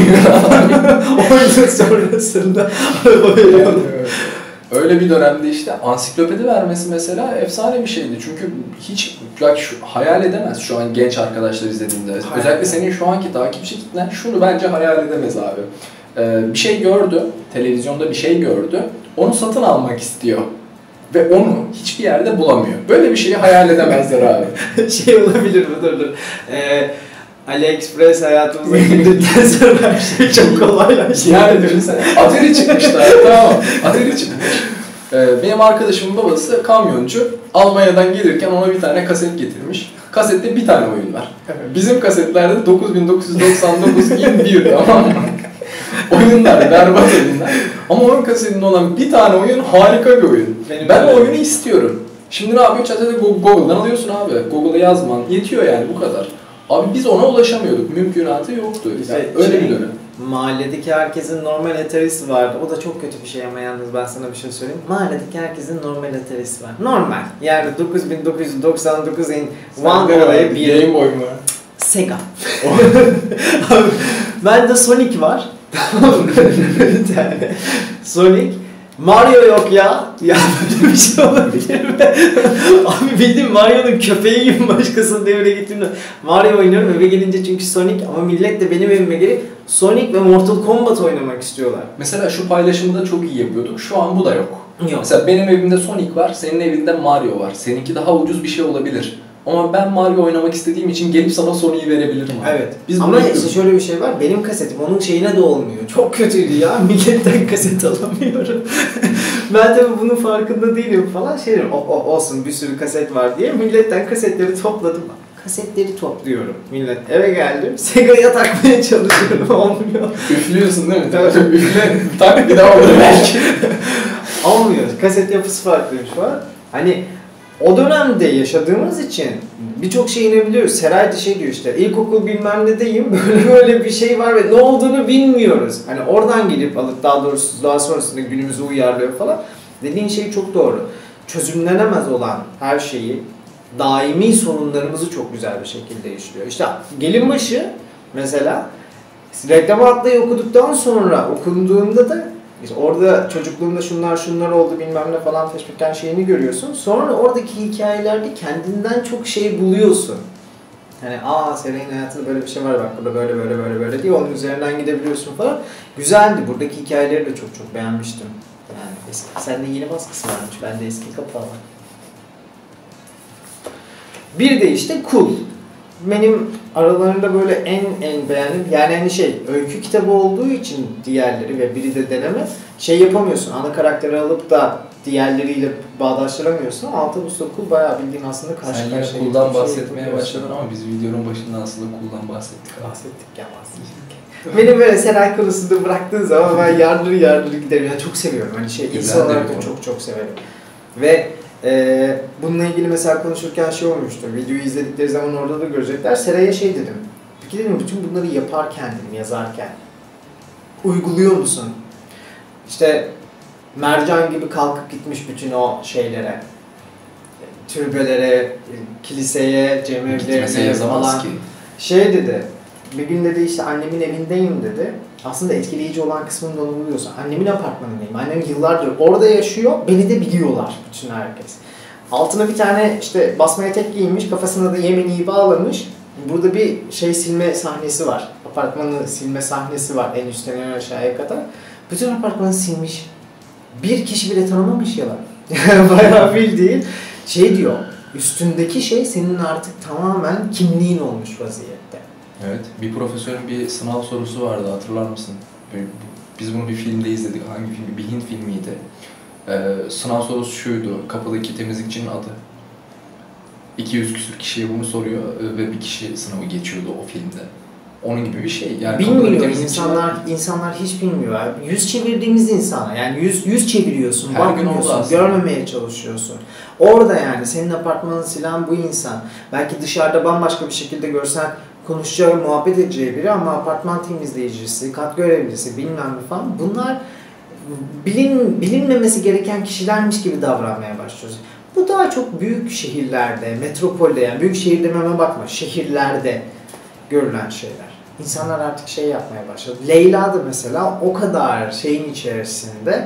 on yıl sonrasında araba veriyor. Öyle bir dönemde işte ansiklopedi vermesi mesela efsane bir şeydi. Çünkü hiç ya şu, hayal edemez şu an genç arkadaşlar izlediğinde. Hayal. Özellikle senin şu anki takipçi kitlen şunu bence hayal edemez abi. Ee, bir şey gördü, televizyonda bir şey gördü, onu satın almak istiyor. Ve onu hiçbir yerde bulamıyor. Böyle bir şeyi hayal edemezler abi. Şey olabilir mi? Dur dur. Ee, AliExpress hayatımıza girdikten sonra her şey çok kolaylaştı. Yani düşünsene. Atari çıkmışlar. Tamam. Atari çıkmış. Ee, benim arkadaşımın babası kamyoncu. Almanya'dan gelirken ona bir tane kaset getirmiş. Kasette bir tane oyun var. Bizim kasetlerde dokuz bin dokuz yüz doksan dokuz gibi bir tamam mı? Oyunlar, berbat oyunlar. Ama onun kasetinde olan bir tane oyun harika bir oyun. Benim ben o oyunu istiyorum. Şimdi ne yapıyor? Çatıda Google'dan alıyorsun abi. Google'a yazman yetiyor yani bu kadar. Abi biz ona ulaşamıyorduk. Mümkünatı yoktu. İşte yani öyle şey, bir dönem. Mahalledeki herkesin normal atarisi vardı. O da çok kötü bir şey ama yalnız ben sana bir şey söyleyeyim. Mahalledeki herkesin normal atarisi var. Normal. Yani dokuz bin dokuz yüz doksan dokuz in one olayı bir. Game Boy mu? Sega. Bende Sonic var. Bir tane. Sonic. Mario yok ya. Ya böyle bir şey olabilir mi? Abi bildiğin Mario'nun köpeği gibi başkasının evine gittiğimde Mario oynuyorum eve gelince çünkü Sonic ama millet de benim evime gelip Sonic ve Mortal Kombat oynamak istiyorlar. Mesela şu paylaşımı da çok iyi yapıyorduk. Şu an bu da yok. Yok. Mesela benim evimde Sonic var, senin evinde Mario var. Seninki daha ucuz bir şey olabilir. Ama ben Mario oynamak istediğim için gelip sana Sonic'i verebilirim abi. Evet. Biz ama işte şöyle bir şey var. Benim kasetim onun şeyine de olmuyor. Çok kötüydü ya. Milletten kaset alamıyorum. Ben tabii bunun farkında değilim falan. Şey diyorum, o, o, olsun bir sürü kaset var diye. Milletten kasetleri topladım. Kasetleri topluyorum. Millet eve geldim. Sega'ya takmaya çalışıyorum. Olmuyor. Üflüyorsun değil mi? Tabii üfle. Tak bir daha olur belki. Olmuyor. Kaset yapısı farklıymış falan. Hani o dönemde yaşadığımız için birçok şey inebiliyoruz. Seray da şey diyor işte, ilkokul bilmem nedeyim, böyle böyle bir şey var ve ne olduğunu bilmiyoruz. Hani oradan gelip alıp daha doğrusu daha sonrasında günümüzü uyarlıyor falan. Dediğin şey çok doğru. Çözümlenemez olan her şeyi, daimi sorunlarımızı çok güzel bir şekilde işliyor. İşte Gelinbaşı mesela reklam atlayı okuduktan sonra okunduğunda da İşte orada çocukluğumda şunlar şunlar oldu bilmem ne falan teşvikken şeyini görüyorsun. Sonra oradaki hikayelerde kendinden çok şey buluyorsun. Hani aa Seray'ın hayatında böyle bir şey var bak burada böyle böyle böyle böyle diye onun üzerinden gidebiliyorsun falan. Güzeldi. Buradaki hikayeleri de çok çok beğenmiştim. Yani eski, sende yeni baskısı varmış. Bende eski kapağı var. Bir de işte Kul. Benim aralarında böyle en en beğendiğim yani hani şey öykü kitabı olduğu için diğerleri ve biri de deneme şey yapamıyorsun. Ana karakteri alıp da diğerleriyle bağdaştıramıyorsun. Altı Usta Kul bayağı bildiğin aslında karşı Sen karşıya. yine Kul'dan şey bahsetmeye başladın ama biz videonun başında aslında Kul'dan bahsettik. Bahsettik ya bahsettik. Benim böyle Seray konusunda bıraktığın zaman ben yardır yardır giderim. Yani çok seviyorum. Hani şey insan olarak da çok çok severim. Ve Ee, bununla ilgili mesela konuşurken şey olmuştu. Videoyu izledikleri zaman orada da görecekler. Seray'a şey dedim. Peki dedim bütün bunları yaparken dedim, yazarken uyguluyor musun? İşte Mercan gibi kalkıp gitmiş bütün o şeylere, türbelere, kiliseye, cemevlerine falan. Ki. Şey dedi. Bir gün dedi işte annemin evindeyim dedi. Aslında etkileyici olan kısmını da onu buluyorsun. Annemin apartmanındayım. Annem yıllardır orada yaşıyor. Beni de biliyorlar bütün herkes. Altına bir tane işte basma etek giymiş. Kafasına da Yemeni'yi bağlamış. Burada bir şey silme sahnesi var. Apartmanı silme sahnesi var. En üstten en aşağıya kadar. Bütün apartmanı silmiş. Bir kişi bile tanımamış yalan. Bayağı bildiğin. Şey diyor. Üstündeki şey senin artık tamamen kimliğin olmuş vaziyette. Evet, bir profesörün bir sınav sorusu vardı hatırlar mısın? Biz bunu bir filmde izledik, hangi film? Bir Hint filmiydi. Ee, sınav sorusu şuydu, kapıdaki temizlikçinin adı. iki yüz küsur kişiye bunu soruyor ve bir kişi sınavı geçiyordu o filmde. Onun gibi bir şey. Yani bilmiyor insanlar, insanlar hiç bilmiyor. Yüz çevirdiğimiz insana, yani yüz, yüz çeviriyorsun, her gün bakmıyorsun, görmemeye çalışıyorsun. Orada yani senin apartmanını silen bu insan. Belki dışarıda bambaşka bir şekilde görsen konuşacağı, muhabbet edeceği biri ama apartman temizleyicisi, kat görevlisi, bilmem ne falan. Bunlar bilin, bilinmemesi gereken kişilermiş gibi davranmaya başlıyoruz. Bu daha çok büyük şehirlerde, metropolde yani büyük şehir dememe bakma, şehirlerde görülen şeyler. İnsanlar artık şey yapmaya başladı. Leyla da mesela o kadar şeyin içerisinde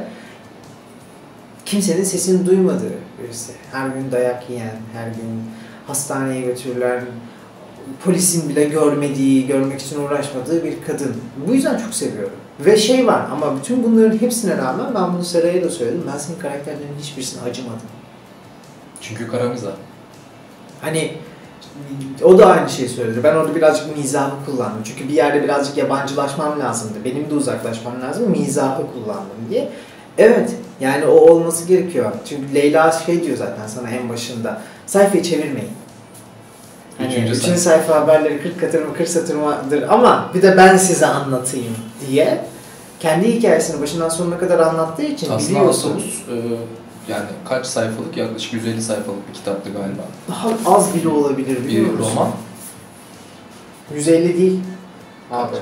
kimsenin sesini duymadığı birisi. Her gün dayak yiyen, her gün hastaneye götürülen, polisin bile görmediği, görmek için uğraşmadığı bir kadın. Bu yüzden çok seviyorum. Ve şey var ama bütün bunların hepsine rağmen ben bunu Seray'a da söyledim. Ben senin karakterlerin hiçbirisine acımadım. Çünkü karamizah. Hani o da aynı şeyi söyledi. Ben orada birazcık mizahı kullandım. Çünkü bir yerde birazcık yabancılaşmam lazımdı. Benim de uzaklaşmam lazım. Mizahı kullandım diye. Evet. Yani o olması gerekiyor. Çünkü Leyla şey diyor zaten sana en başında. Sayfayı çevirmeyin. Hani üçüncü sayfa. sayfa haberleri kırk katır mı kırk satır mıdır ama bir de ben size anlatayım diye kendi hikayesini başından sonuna kadar anlattığı için aslında biliyorsunuz. Aslında e, yani kaç sayfalık? Yaklaşık yüz elli sayfalık bir kitaptı galiba. Daha az bile olabilir biliyor bir musun? roman. yüz elli değil. Abi.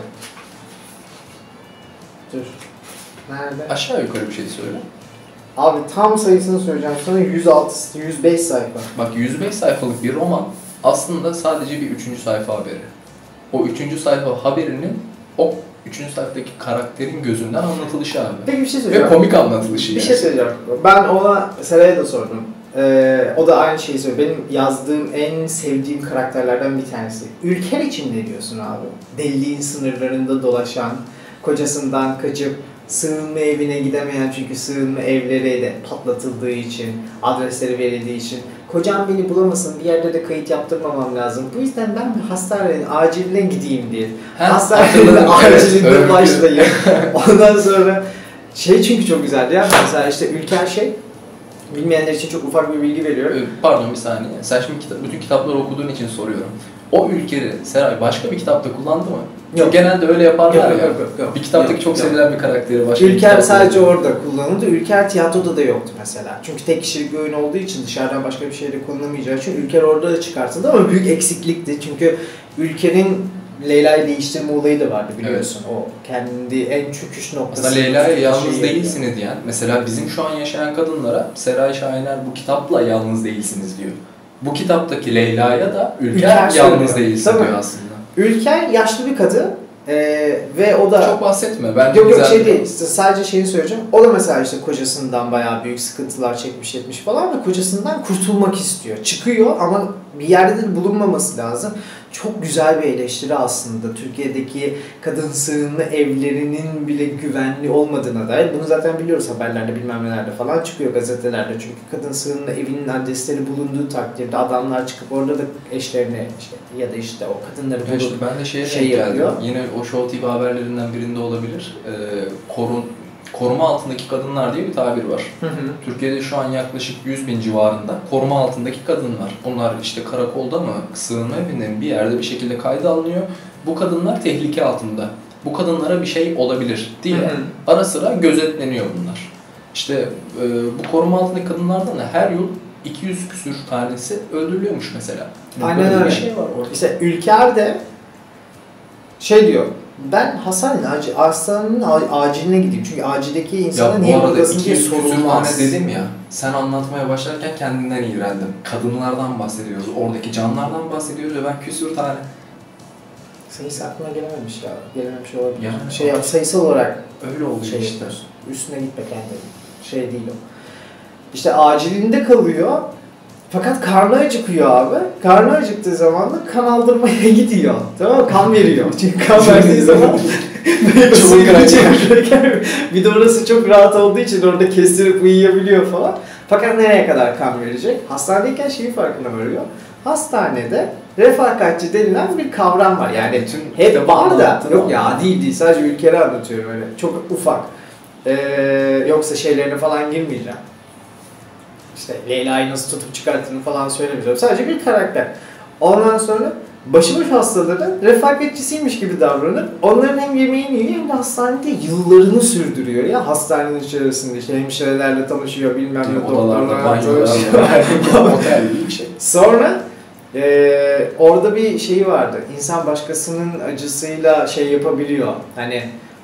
Dur. Nerede? Aşağı yukarı bir şey söyle. Abi tam sayısını söyleyeceğim sana yüz altı yüz beş sayfa. Bak yüz beş sayfalık bir roman aslında sadece bir üçüncü sayfa haberi. O üçüncü sayfa haberinin o üçüncü sayfadaki karakterin gözünden anlatılışı abi. Peki bir şey Ve söyleyeceğim. komik anlatılışı Bir yani. şey söyleyeceğim. Ben ona Seray'a da sordum. Ee, o da aynı şeyi söylüyor. Benim yazdığım en sevdiğim karakterlerden bir tanesi. Ülker için ne diyorsun abi? Deliliğin sınırlarında dolaşan, kocasından kaçıp sığınma evine gidemeyen, çünkü sığınma evleri de patlatıldığı için, adresleri verildiği için kocam beni bulamasın, bir yerde de kayıt yaptırmamam lazım. Bu yüzden ben bir hastanenin aciline gideyim diye. Ha, Hastanenin acilinde evet, başlayayım. Ondan sonra şey, çünkü çok güzeldi ya. Mesela işte Ülker şey, bilmeyenler için çok ufak bir bilgi veriyorum. Pardon bir saniye. Sen şimdi kitap, bütün kitapları okuduğun için soruyorum. O Ülker'i Seray başka bir kitapta kullandı mı? Yok. Genelde öyle yaparlar Yok, ya. yok, yok, yok. Bir kitaptaki Yok, çok yok. sevilen bir karakteri başka bir Ülker kitapta sadece kullandı. orada kullanıldı. Ülker tiyatroda da yoktu mesela. Çünkü tek kişilik bir oyun olduğu için dışarıdan başka bir şeyle kullanılamayacağı için Ülker orada da çıkartıldı ama büyük eksiklikti. Çünkü Ülker'in Leyla'yı değiştirme olayı da vardı biliyorsun. Evet. O kendi en çöküş noktası. Aslında Leyla'ya yalnız değilsiniz diyen, mesela bizim şu an yaşayan kadınlara Seray Şahiner bu kitapla yalnız değilsiniz diyor. Bu kitaptaki Leyla'ya da Ülker, Ülker yalnız söylüyor. değilsin Tabii. diyor aslında. Ülker yaşlı bir kadın ee, ve o da... Çok bahsetme. Bence yok yok güzel şey bir... değil. Sadece şeyi söyleyeceğim. O da mesela işte kocasından bayağı büyük sıkıntılar çekmiş etmiş falan ve kocasından kurtulmak istiyor. Çıkıyor ama bir yerde de bulunmaması lazım. Çok güzel bir eleştiri aslında. Türkiye'deki kadın sığınma evlerinin bile güvenli olmadığına dair. Bunu zaten biliyoruz, haberlerde bilmem nelerde falan çıkıyor, gazetelerde. Çünkü kadın sığınma evinin adresleri bulunduğu takdirde adamlar çıkıp orada da eşlerine işte, ya da işte o kadınları bulup işte ben de şeye şey denk geldim. yapıyor. Yine o Show T V haberlerinden birinde olabilir. Ee, korun, koruma altındaki kadınlar diye bir tabir var. Hı hı. Türkiye'de şu an yaklaşık yüz bin civarında koruma altındaki kadınlar. Bunlar işte karakolda mı, sığınma evinde mi bir yerde bir şekilde kayda alınıyor. Bu kadınlar tehlike altında. Bu kadınlara bir şey olabilir diye Hı hı. ara sıra gözetleniyor bunlar. İşte e, bu koruma altındaki kadınlardan da her yıl iki yüz küsür tanesi öldürülüyormuş mesela. Aynen Böyle öyle. bir şey var orada. İşte Ülker de şey diyor, ben hastanenin, acil, hastanenin aciline gideyim. Çünkü acildeki insana niye buradasın diye sorulmaz. Tane dedim ya, sen anlatmaya başlarken kendinden iğrendim. Kadınlardan bahsediyoruz, oradaki canlardan bahsediyoruz ve ben küsür tane... Sayısı aklına gelememiş ya, gelememiş olabilir. Yani şey yap, sayısal olarak öyle oluyor şey işte. Yapıyorsun. Üstüne gitme kendini. Şey değil o. İşte acilinde kalıyor. Fakat karnı acıkıyor abi. Karnı acıktığı zaman da kan aldırmaya gidiyor. Tamam mı? Kan veriyor. Çünkü kan verdiği zaman suyunu çekerken bir de orası çok rahat olduğu için orada kestirip uyuyabiliyor falan. Fakat nereye kadar kan verecek? Hastanedeyken şeyi farkına varıyor. Hastanede refakatçi denilen bir kavram var. Yani bütün hep var da. Yok ya, değil değil. Sadece ülkeleri anlatıyorum öyle. Çok ufak. Ee, yoksa şeylerine falan girmeyeceğim. İşte Leyla'yı nasıl tutup çıkarttığını falan söylemeyeceğim. Sadece bir karakter. Ondan sonra başıboş hastaları refakatçisiymiş gibi davranıp onların hem yemeğini yiyor hem de hastanede yıllarını sürdürüyor ya. Hastanenin içerisinde işte hemşirelerle tanışıyor, bilmem ne doktorlarla tanışıyor. Otel gibi bir şey. Sonra e, orada bir şeyi vardı. İnsan başkasının acısıyla şey yapabiliyor. Hani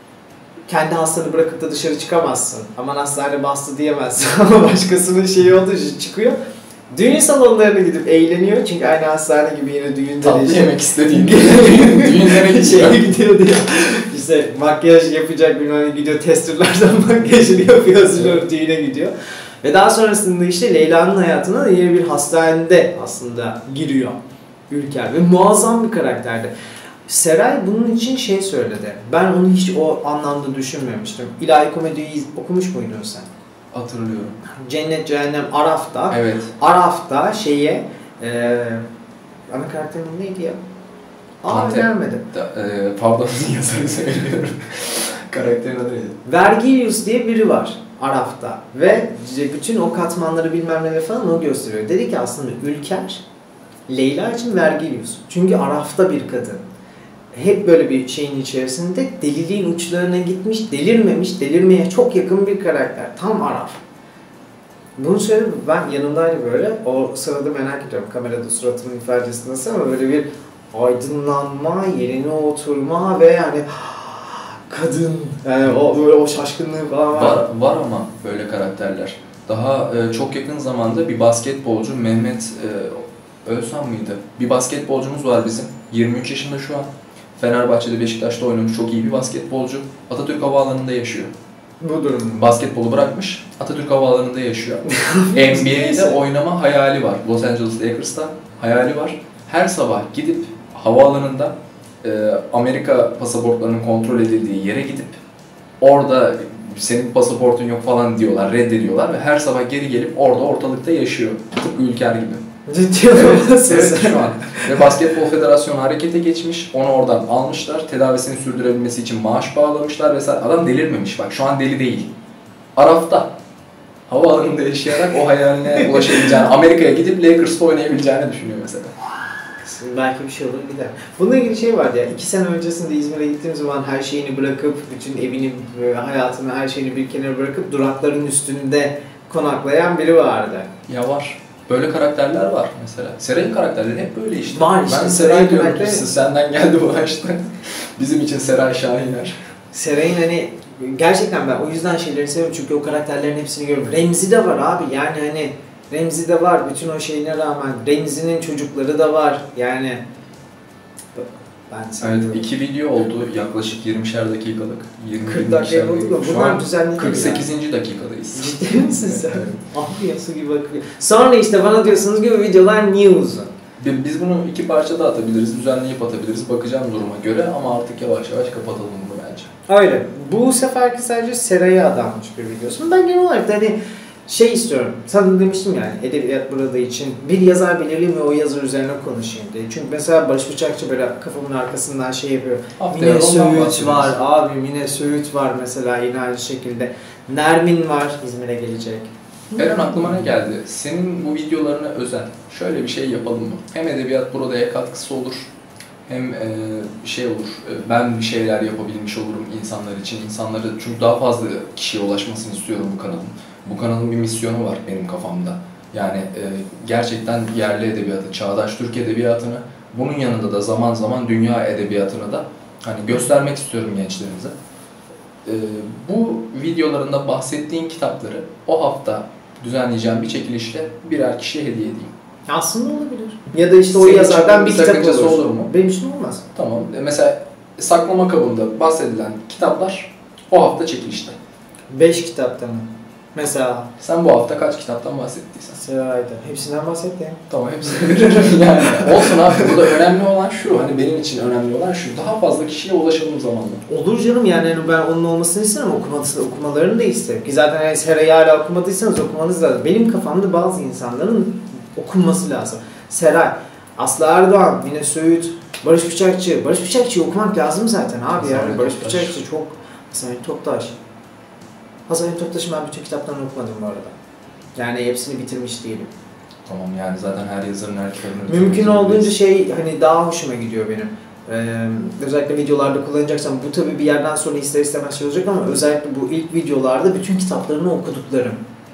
kendi hastanı bırakıp da dışarı çıkamazsın. Aman hastane bastı diyemezsin. Ama başkasının şeyi olduğu için çıkıyor. Düğün salonlarına gidip eğleniyor. Çünkü aynı hastane gibi yine düğünde tatlı de yemek istediğin düğünlere gidiyor. Şeye gidiyor diyor. İşte makyaj yapacak bilmem ne gidiyor. Testerlardan makyajını yapıyor. Sonra düğüne gidiyor. Ve daha sonrasında işte Leyla'nın hayatına yine bir hastanede aslında giriyor Ülker. Ve muazzam bir karakterdi. Seray bunun için şey söyledi. Ben onu hiç o anlamda düşünmemiştim. İlahi Komedi'yi okumuş muydun sen? Hatırlıyorum. Cennet Cehennem Araf'ta. Evet. Araf'ta şeye e, ana karakterin neydi ya? Aa gelmedi. E, pardon yazarı söylüyorum. Karakterin adı neydi? Vergilius diye biri var Araf'ta. Ve bütün o katmanları bilmem ne falan o gösteriyor. Dedi ki aslında Ülker Leyla için Vergilius. Çünkü Araf'ta bir kadın. Hep böyle bir şeyin içerisinde deliliğin uçlarına gitmiş, delirmemiş, delirmeye çok yakın bir karakter. Tam Araf. Bunu söyledim, ben yanımdaydı böyle. O sırada merak ediyorum kamerada suratımın ifadesi nasıl ama böyle bir aydınlanma, yerine oturma ve yani kadın, yani o böyle o şaşkınlığı falan var. Var, var ama böyle karakterler. Daha e, çok yakın zamanda bir basketbolcu Mehmet e, Özhan mıydı? Bir basketbolcumuz var bizim. yirmi üç yaşında şu an. Fenerbahçe'de, Beşiktaş'ta oynamış çok iyi bir basketbolcu. Atatürk Havaalanı'nda yaşıyor. Bu durum. Basketbolu bırakmış, Atatürk Havaalanı'nda yaşıyor. N B A'de oynama hayali var. Los Angeles Lakers'ta hayali var. Her sabah gidip havaalanında e, Amerika pasaportlarının kontrol edildiği yere gidip orada senin pasaportun yok falan diyorlar, reddediyorlar ve her sabah geri gelip orada ortalıkta yaşıyor. Tıpkı Ülker gibi. Ciddi Evet, olamazsın evet sen. şu an. Ve Basketbol Federasyonu harekete geçmiş, onu oradan almışlar, tedavisini sürdürebilmesi için maaş bağlamışlar vesaire. Adam delirmemiş bak, şu an deli değil. Araf'ta, havaalanında yaşayarak o hayaline ulaşabileceğini, Amerika'ya gidip Lakers'ta oynayabileceğini düşünüyor mesela. Belki bir şey olur gider. Bununla ilgili şey vardı ya, iki sene öncesinde İzmir'e gittiğim zaman her şeyini bırakıp, bütün evini, hayatını, her şeyini bir kenara bırakıp durakların üstünde konaklayan biri vardı. Ya var. Böyle karakterler var mesela. Seray'ın karakterleri hep böyle işte. Var işte. Ben Seray Seray diyorum karakteri- ki senden geldi bu işte. Bizim için Seray Şahiner. Seray'ın hani gerçekten ben o yüzden şeyleri seviyorum çünkü o karakterlerin hepsini görüyorum. Remzi de var abi yani hani Remzi de var bütün o şeyine rağmen. Remzi'nin çocukları da var yani. Ben Evet, seviyorum. iki video oldu yaklaşık yirmişer dakikalık. yirmi kırk dakikaya yirmişer bulduk mu? Şu Bunlar an düzenli kırk sekizinci dakikadayız. Ciddi misin sen? Akıyor su gibi akıyor. Sonra işte bana diyorsunuz ki bu videolar niye uzun? Bi- Biz bunu iki parçada atabiliriz, düzenleyip atabiliriz. Bakacağım duruma göre ama artık yavaş yavaş kapatalım bunu bence. Öyle. Bu seferki sadece Seray'a adanmış bir videosu. Ben genel olarak da hani şey istiyorum. Sana demiştim yani edebiyat burada için bir yazar belirleyeyim ve o yazar üzerine konuşayım diye. Çünkü mesela Barış Bıçakçı böyle kafamın arkasından şey yapıyor. Haftaya Mine ondan Söğüt bahsederiz. var abi, Mine Söğüt var mesela yine aynı şekilde. Nermin var İzmir'e gelecek. Eren aklıma ne geldi? Senin bu videolarına özel şöyle bir şey yapalım mı? Hem edebiyat buradaya katkısı olur, hem e, şey olur, e, ben bir şeyler yapabilmiş olurum insanlar için. İnsanları, çünkü daha fazla kişiye ulaşmasını istiyorum bu kanalın. Bu kanalın bir misyonu var benim kafamda. Yani e, gerçekten yerli edebiyatı, çağdaş Türk edebiyatını, bunun yanında da zaman zaman dünya edebiyatını da hani göstermek istiyorum gençlerimize. E, bu videolarında bahsettiğin kitapları o hafta düzenleyeceğim bir çekilişle birer kişiye hediye edeyim. Aslında olabilir. Ya da işte o Senin yazardan bir için kitap sakıncası olur. olur mu? Benim için olmaz. Tamam. E, Mesela saklama kabında bahsedilen kitaplar o hafta çekilişte. Beş kitapta mı? Mesela Sen bu hafta kaç kitaptan bahsettiysen. Seray'da. Hepsinden bahsettim. Tamam, hepsini veririm yani. Olsun abi, burada önemli olan şu, hani benim için önemli olan şu, daha fazla kişiye ulaşalım zamanla. Olur canım yani hani ben onun olmasını isterim, okumasını, okumalarını da isterim. Ki zaten yani Seray'ı hala okumadıysanız okumanız lazım. Benim kafamda bazı insanların okunması lazım. Seray, Aslı Erdoğan, Mine Söğüt, Barış Bıçakçı. Barış Bıçakçı'yı okumak lazım zaten abi Hasan yani. Ali Barış Toptaş. Bıçakçı çok... Hasan Ali Toptaş. Hasan Ali Toptaş'ın ben bütün kitaplarını okumadım bu arada. Yani hepsini bitirmiş değilim. Tamam, yani zaten her yazarın her kitabını... Mümkün olduğunca şey hani daha hoşuma gidiyor benim. Ee, özellikle videolarda kullanacaksam bu tabii bir yerden sonra ister istemez şey olacak ama özellikle bu ilk videolarda bütün kitaplarını okuduklarım.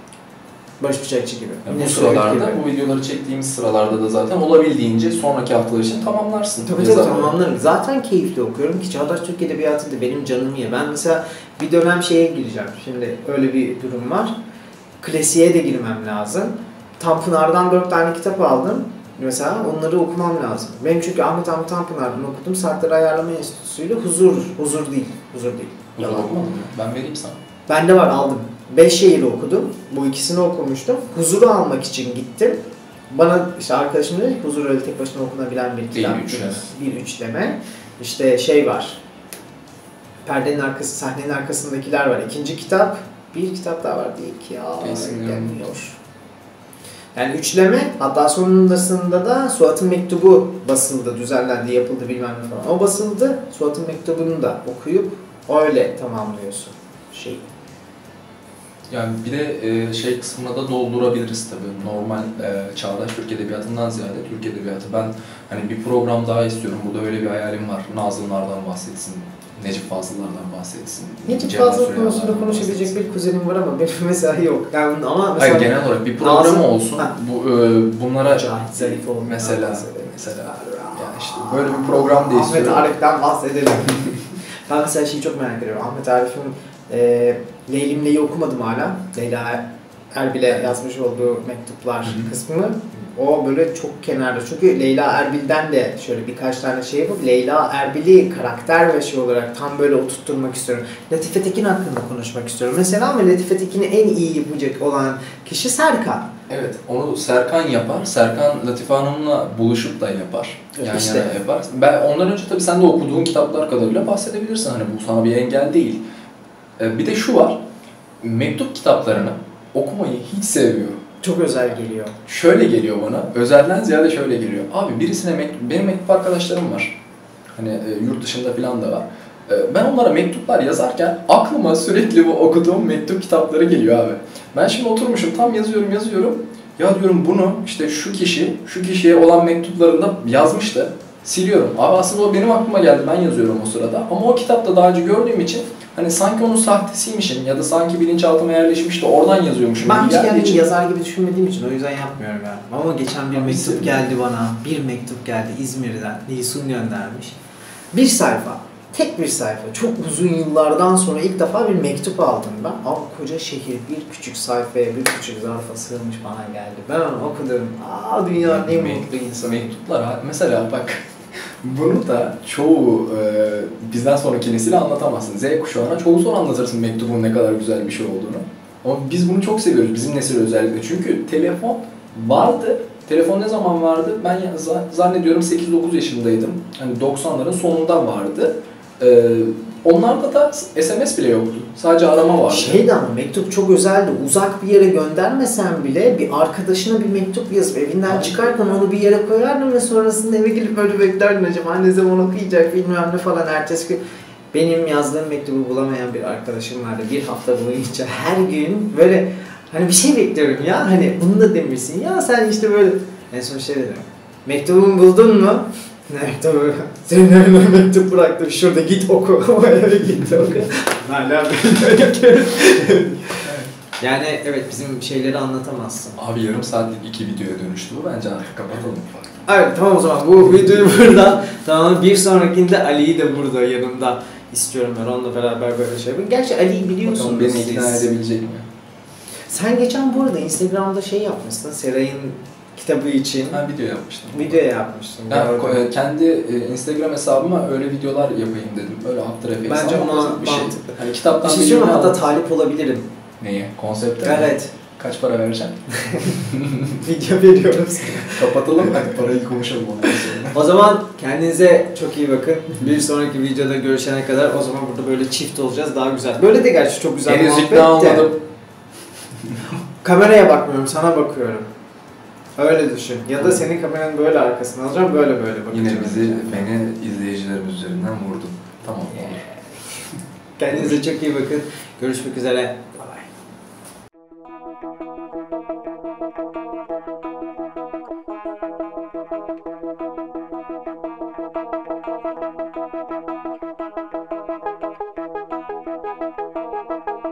Barış Bıçakçı gibi. Yani Mine bu Söğüt sıralarda, gibi. bu videoları çektiğimiz sıralarda da zaten olabildiğince sonraki haftalar için tamamlarsın. Tabii tabii Yazarları. tamamlarım. Zaten keyifli okuyorum ki Çağdaş Türk Edebiyatı da benim canım ye. Ben mesela bir dönem şeye gireceğim. Şimdi öyle bir durum var. Klasiğe de girmem lazım. Tanpınar'dan dört tane kitap aldım. Mesela onları okumam lazım. Benim çünkü Ahmet Hamdi Tanpınar'dan okudum. Saatleri Ayarlama Enstitüsü'yle huzur, huzur değil. Huzur değil. Yalan Yalan. olmadı mı? Ben vereyim sana. Bende var aldım. Beş şehir okudum. Bu ikisini okumuştum. Huzuru almak için gittim. Bana işte arkadaşım dedi ki huzur öyle tek başına okunabilen bir kitap. Değil, üçleme. Bir üçleme. İşte şey var. Perdenin arkası, sahnenin arkasındakiler var. İkinci kitap. Bir kitap daha var değil ki ya. İsimleri Gelmiyor. Yani üçleme, hatta sonrasında da Suat'ın Mektubu basıldı, düzenlendi, yapıldı bilmem ne falan. O basıldı, Suat'ın Mektubu'nu da okuyup öyle tamamlıyorsun şeyi. Yani bir de e, şey kısmına da doldurabiliriz tabii. Normal e, çağdaş Türk Edebiyatı'ndan ziyade Türk Edebiyatı. Ben hani bir program daha istiyorum. Burada öyle bir hayalim var. Nazımlardan bahsetsin, Necip Fazıl'lardan bahsetsin. Necip Cemal Fazıl Süreyya'lardan konusunda konuşabilecek bahsetsin. bir kuzenim var ama benim mesela yok. Yani ama mesela Hayır, genel olarak bir programı Nazım- olsun. Ha. Bu e, bunlara Cahit Zarifoğlu mesela bahsedelim. mesela yani işte böyle bir program da Ahmet istiyorum. Arif'ten bahsedelim. Ben mesela şeyi çok merak ediyorum. Ahmet Arif'in e, Leylimle'yi okumadım hala. Leyla Erbil'e yazmış olduğu mektuplar Hı hı. kısmını O böyle çok kenarda. Çünkü Leyla Erbil'den de şöyle birkaç tane şey yapıp Leyla Erbil'i karakter ve şey olarak tam böyle oturtturmak istiyorum. Latife Tekin hakkında konuşmak istiyorum. Mesela ama Latife Tekin'i en iyi yapacak olan kişi Serkan. Evet, onu Serkan yapar. Serkan Latife Hanım'la buluşup da yapar. Yan İşte. yana yapar. Ben ondan önce tabii sen de okuduğun kitaplar kadarıyla bahsedebilirsin. Hani bu sana bir engel değil. Ee, bir de şu var. Mektup kitaplarını okumayı hiç sevmiyorum. Çok özel geliyor. Şöyle geliyor bana. Özelden ziyade şöyle geliyor. Abi birisine mektup, benim mektup arkadaşlarım var. Hani e, yurt dışında falan da var. E, ben onlara mektuplar yazarken aklıma sürekli bu okuduğum mektup kitapları geliyor abi. Ben şimdi oturmuşum tam yazıyorum yazıyorum. Ya diyorum bunu işte şu kişi, şu kişiye olan mektuplarında yazmıştı. Siliyorum. Abi aslında o benim aklıma geldi. Ben yazıyorum o sırada. Ama o kitapta daha önce gördüğüm için hani sanki onun sahtesiymişim ya da sanki bilinçaltıma yerleşmiş de oradan yazıyormuşum. Ben gibi hiç geldiği kendimi için- yazar gibi düşünmediğim için o yüzden yapmıyorum yani. Ama geçen bir Abi mektup senin- geldi bana. Bir mektup geldi İzmir'den. Nilsun göndermiş. Bir sayfa. Tek bir sayfa. Çok uzun yıllardan sonra ilk defa bir mektup aldım ben. Ama koca şehir bir küçük sayfaya, bir küçük zarfa sığmış bana geldi. Ben onu okudum. Aa dünyanın en Mektup- mutlu insanı. Mektuplar ha- mesela bak bunu da çoğu e, bizden sonraki nesile anlatamazsın. Z kuşağına çoğu sonra anlatırsın mektubun ne kadar güzel bir şey olduğunu. Ama biz bunu çok seviyoruz bizim nesil özellikle. Çünkü telefon vardı. Telefon ne zaman vardı? Ben ya- za- zannediyorum sekiz dokuz yaşındaydım. Hani doksanların sonunda vardı. Ee, onlarda da S M S bile yoktu. Sadece arama vardı. Şeydi ama mektup çok özeldi. Uzak bir yere göndermesen bile bir arkadaşına bir mektup yazıp evinden Aynen. çıkarken onu bir yere koyardın ve sonrasında eve gelip böyle beklerdin acaba ne zaman okuyacak bilmem ne falan ertesi gün. Benim yazdığım mektubu bulamayan bir arkadaşım vardı. Bir hafta boyunca her gün böyle hani bir şey bekliyorum ya hani bunu da demişsin ya sen işte böyle en son şey dedim. Mektubumu buldun mu? Mektubu. Senin önüne mektup bıraktım. Şurada git oku. O eve git oku. Hala böyle. Yani evet bizim şeyleri anlatamazsın. Abi yarım saatlik iki videoya dönüştü bu. Bence artık kapatalım. Evet tamam o zaman bu videoyu buradan tamam bir sonrakinde Ali'yi de burada yanımda istiyorum ben onunla beraber böyle şey yapayım. Gerçi Ali'yi biliyorsunuz Bakalım beni siz. ikna edebilecek mi? Sen geçen bu arada Instagram'da şey yapmışsın Seray'ın kitabı için Ben video yapmıştım. video yapmışsın. Ben gördüm. e, kendi e, Instagram hesabıma öyle videolar yapayım dedim. Böyle After Effects Bence ama ma- bir şey. mantıklı. Hani kitaptan Bir şey bir söyleyeyim mi? cümle Hatta al- talip olabilirim. Neye? Konsepte mi? Evet. Kaç para vereceksin? Video veriyorum sana. Kapatalım hadi parayı konuşalım ondan sonra. O zaman kendinize çok iyi bakın. Bir sonraki videoda görüşene kadar o zaman burada böyle çift olacağız daha güzel. Böyle de gerçi çok güzel Henüz muhabbet ikna de. olmadım. Kameraya bakmıyorum sana bakıyorum. Öyle düşün. Ya da senin kameranın böyle arkasına alacağım böyle böyle bakacağım. Yine bizi, beni izleyicilerimiz üzerinden vurdun. Tamam olur. Kendinize çok iyi bakın. Görüşmek üzere. Bye bye.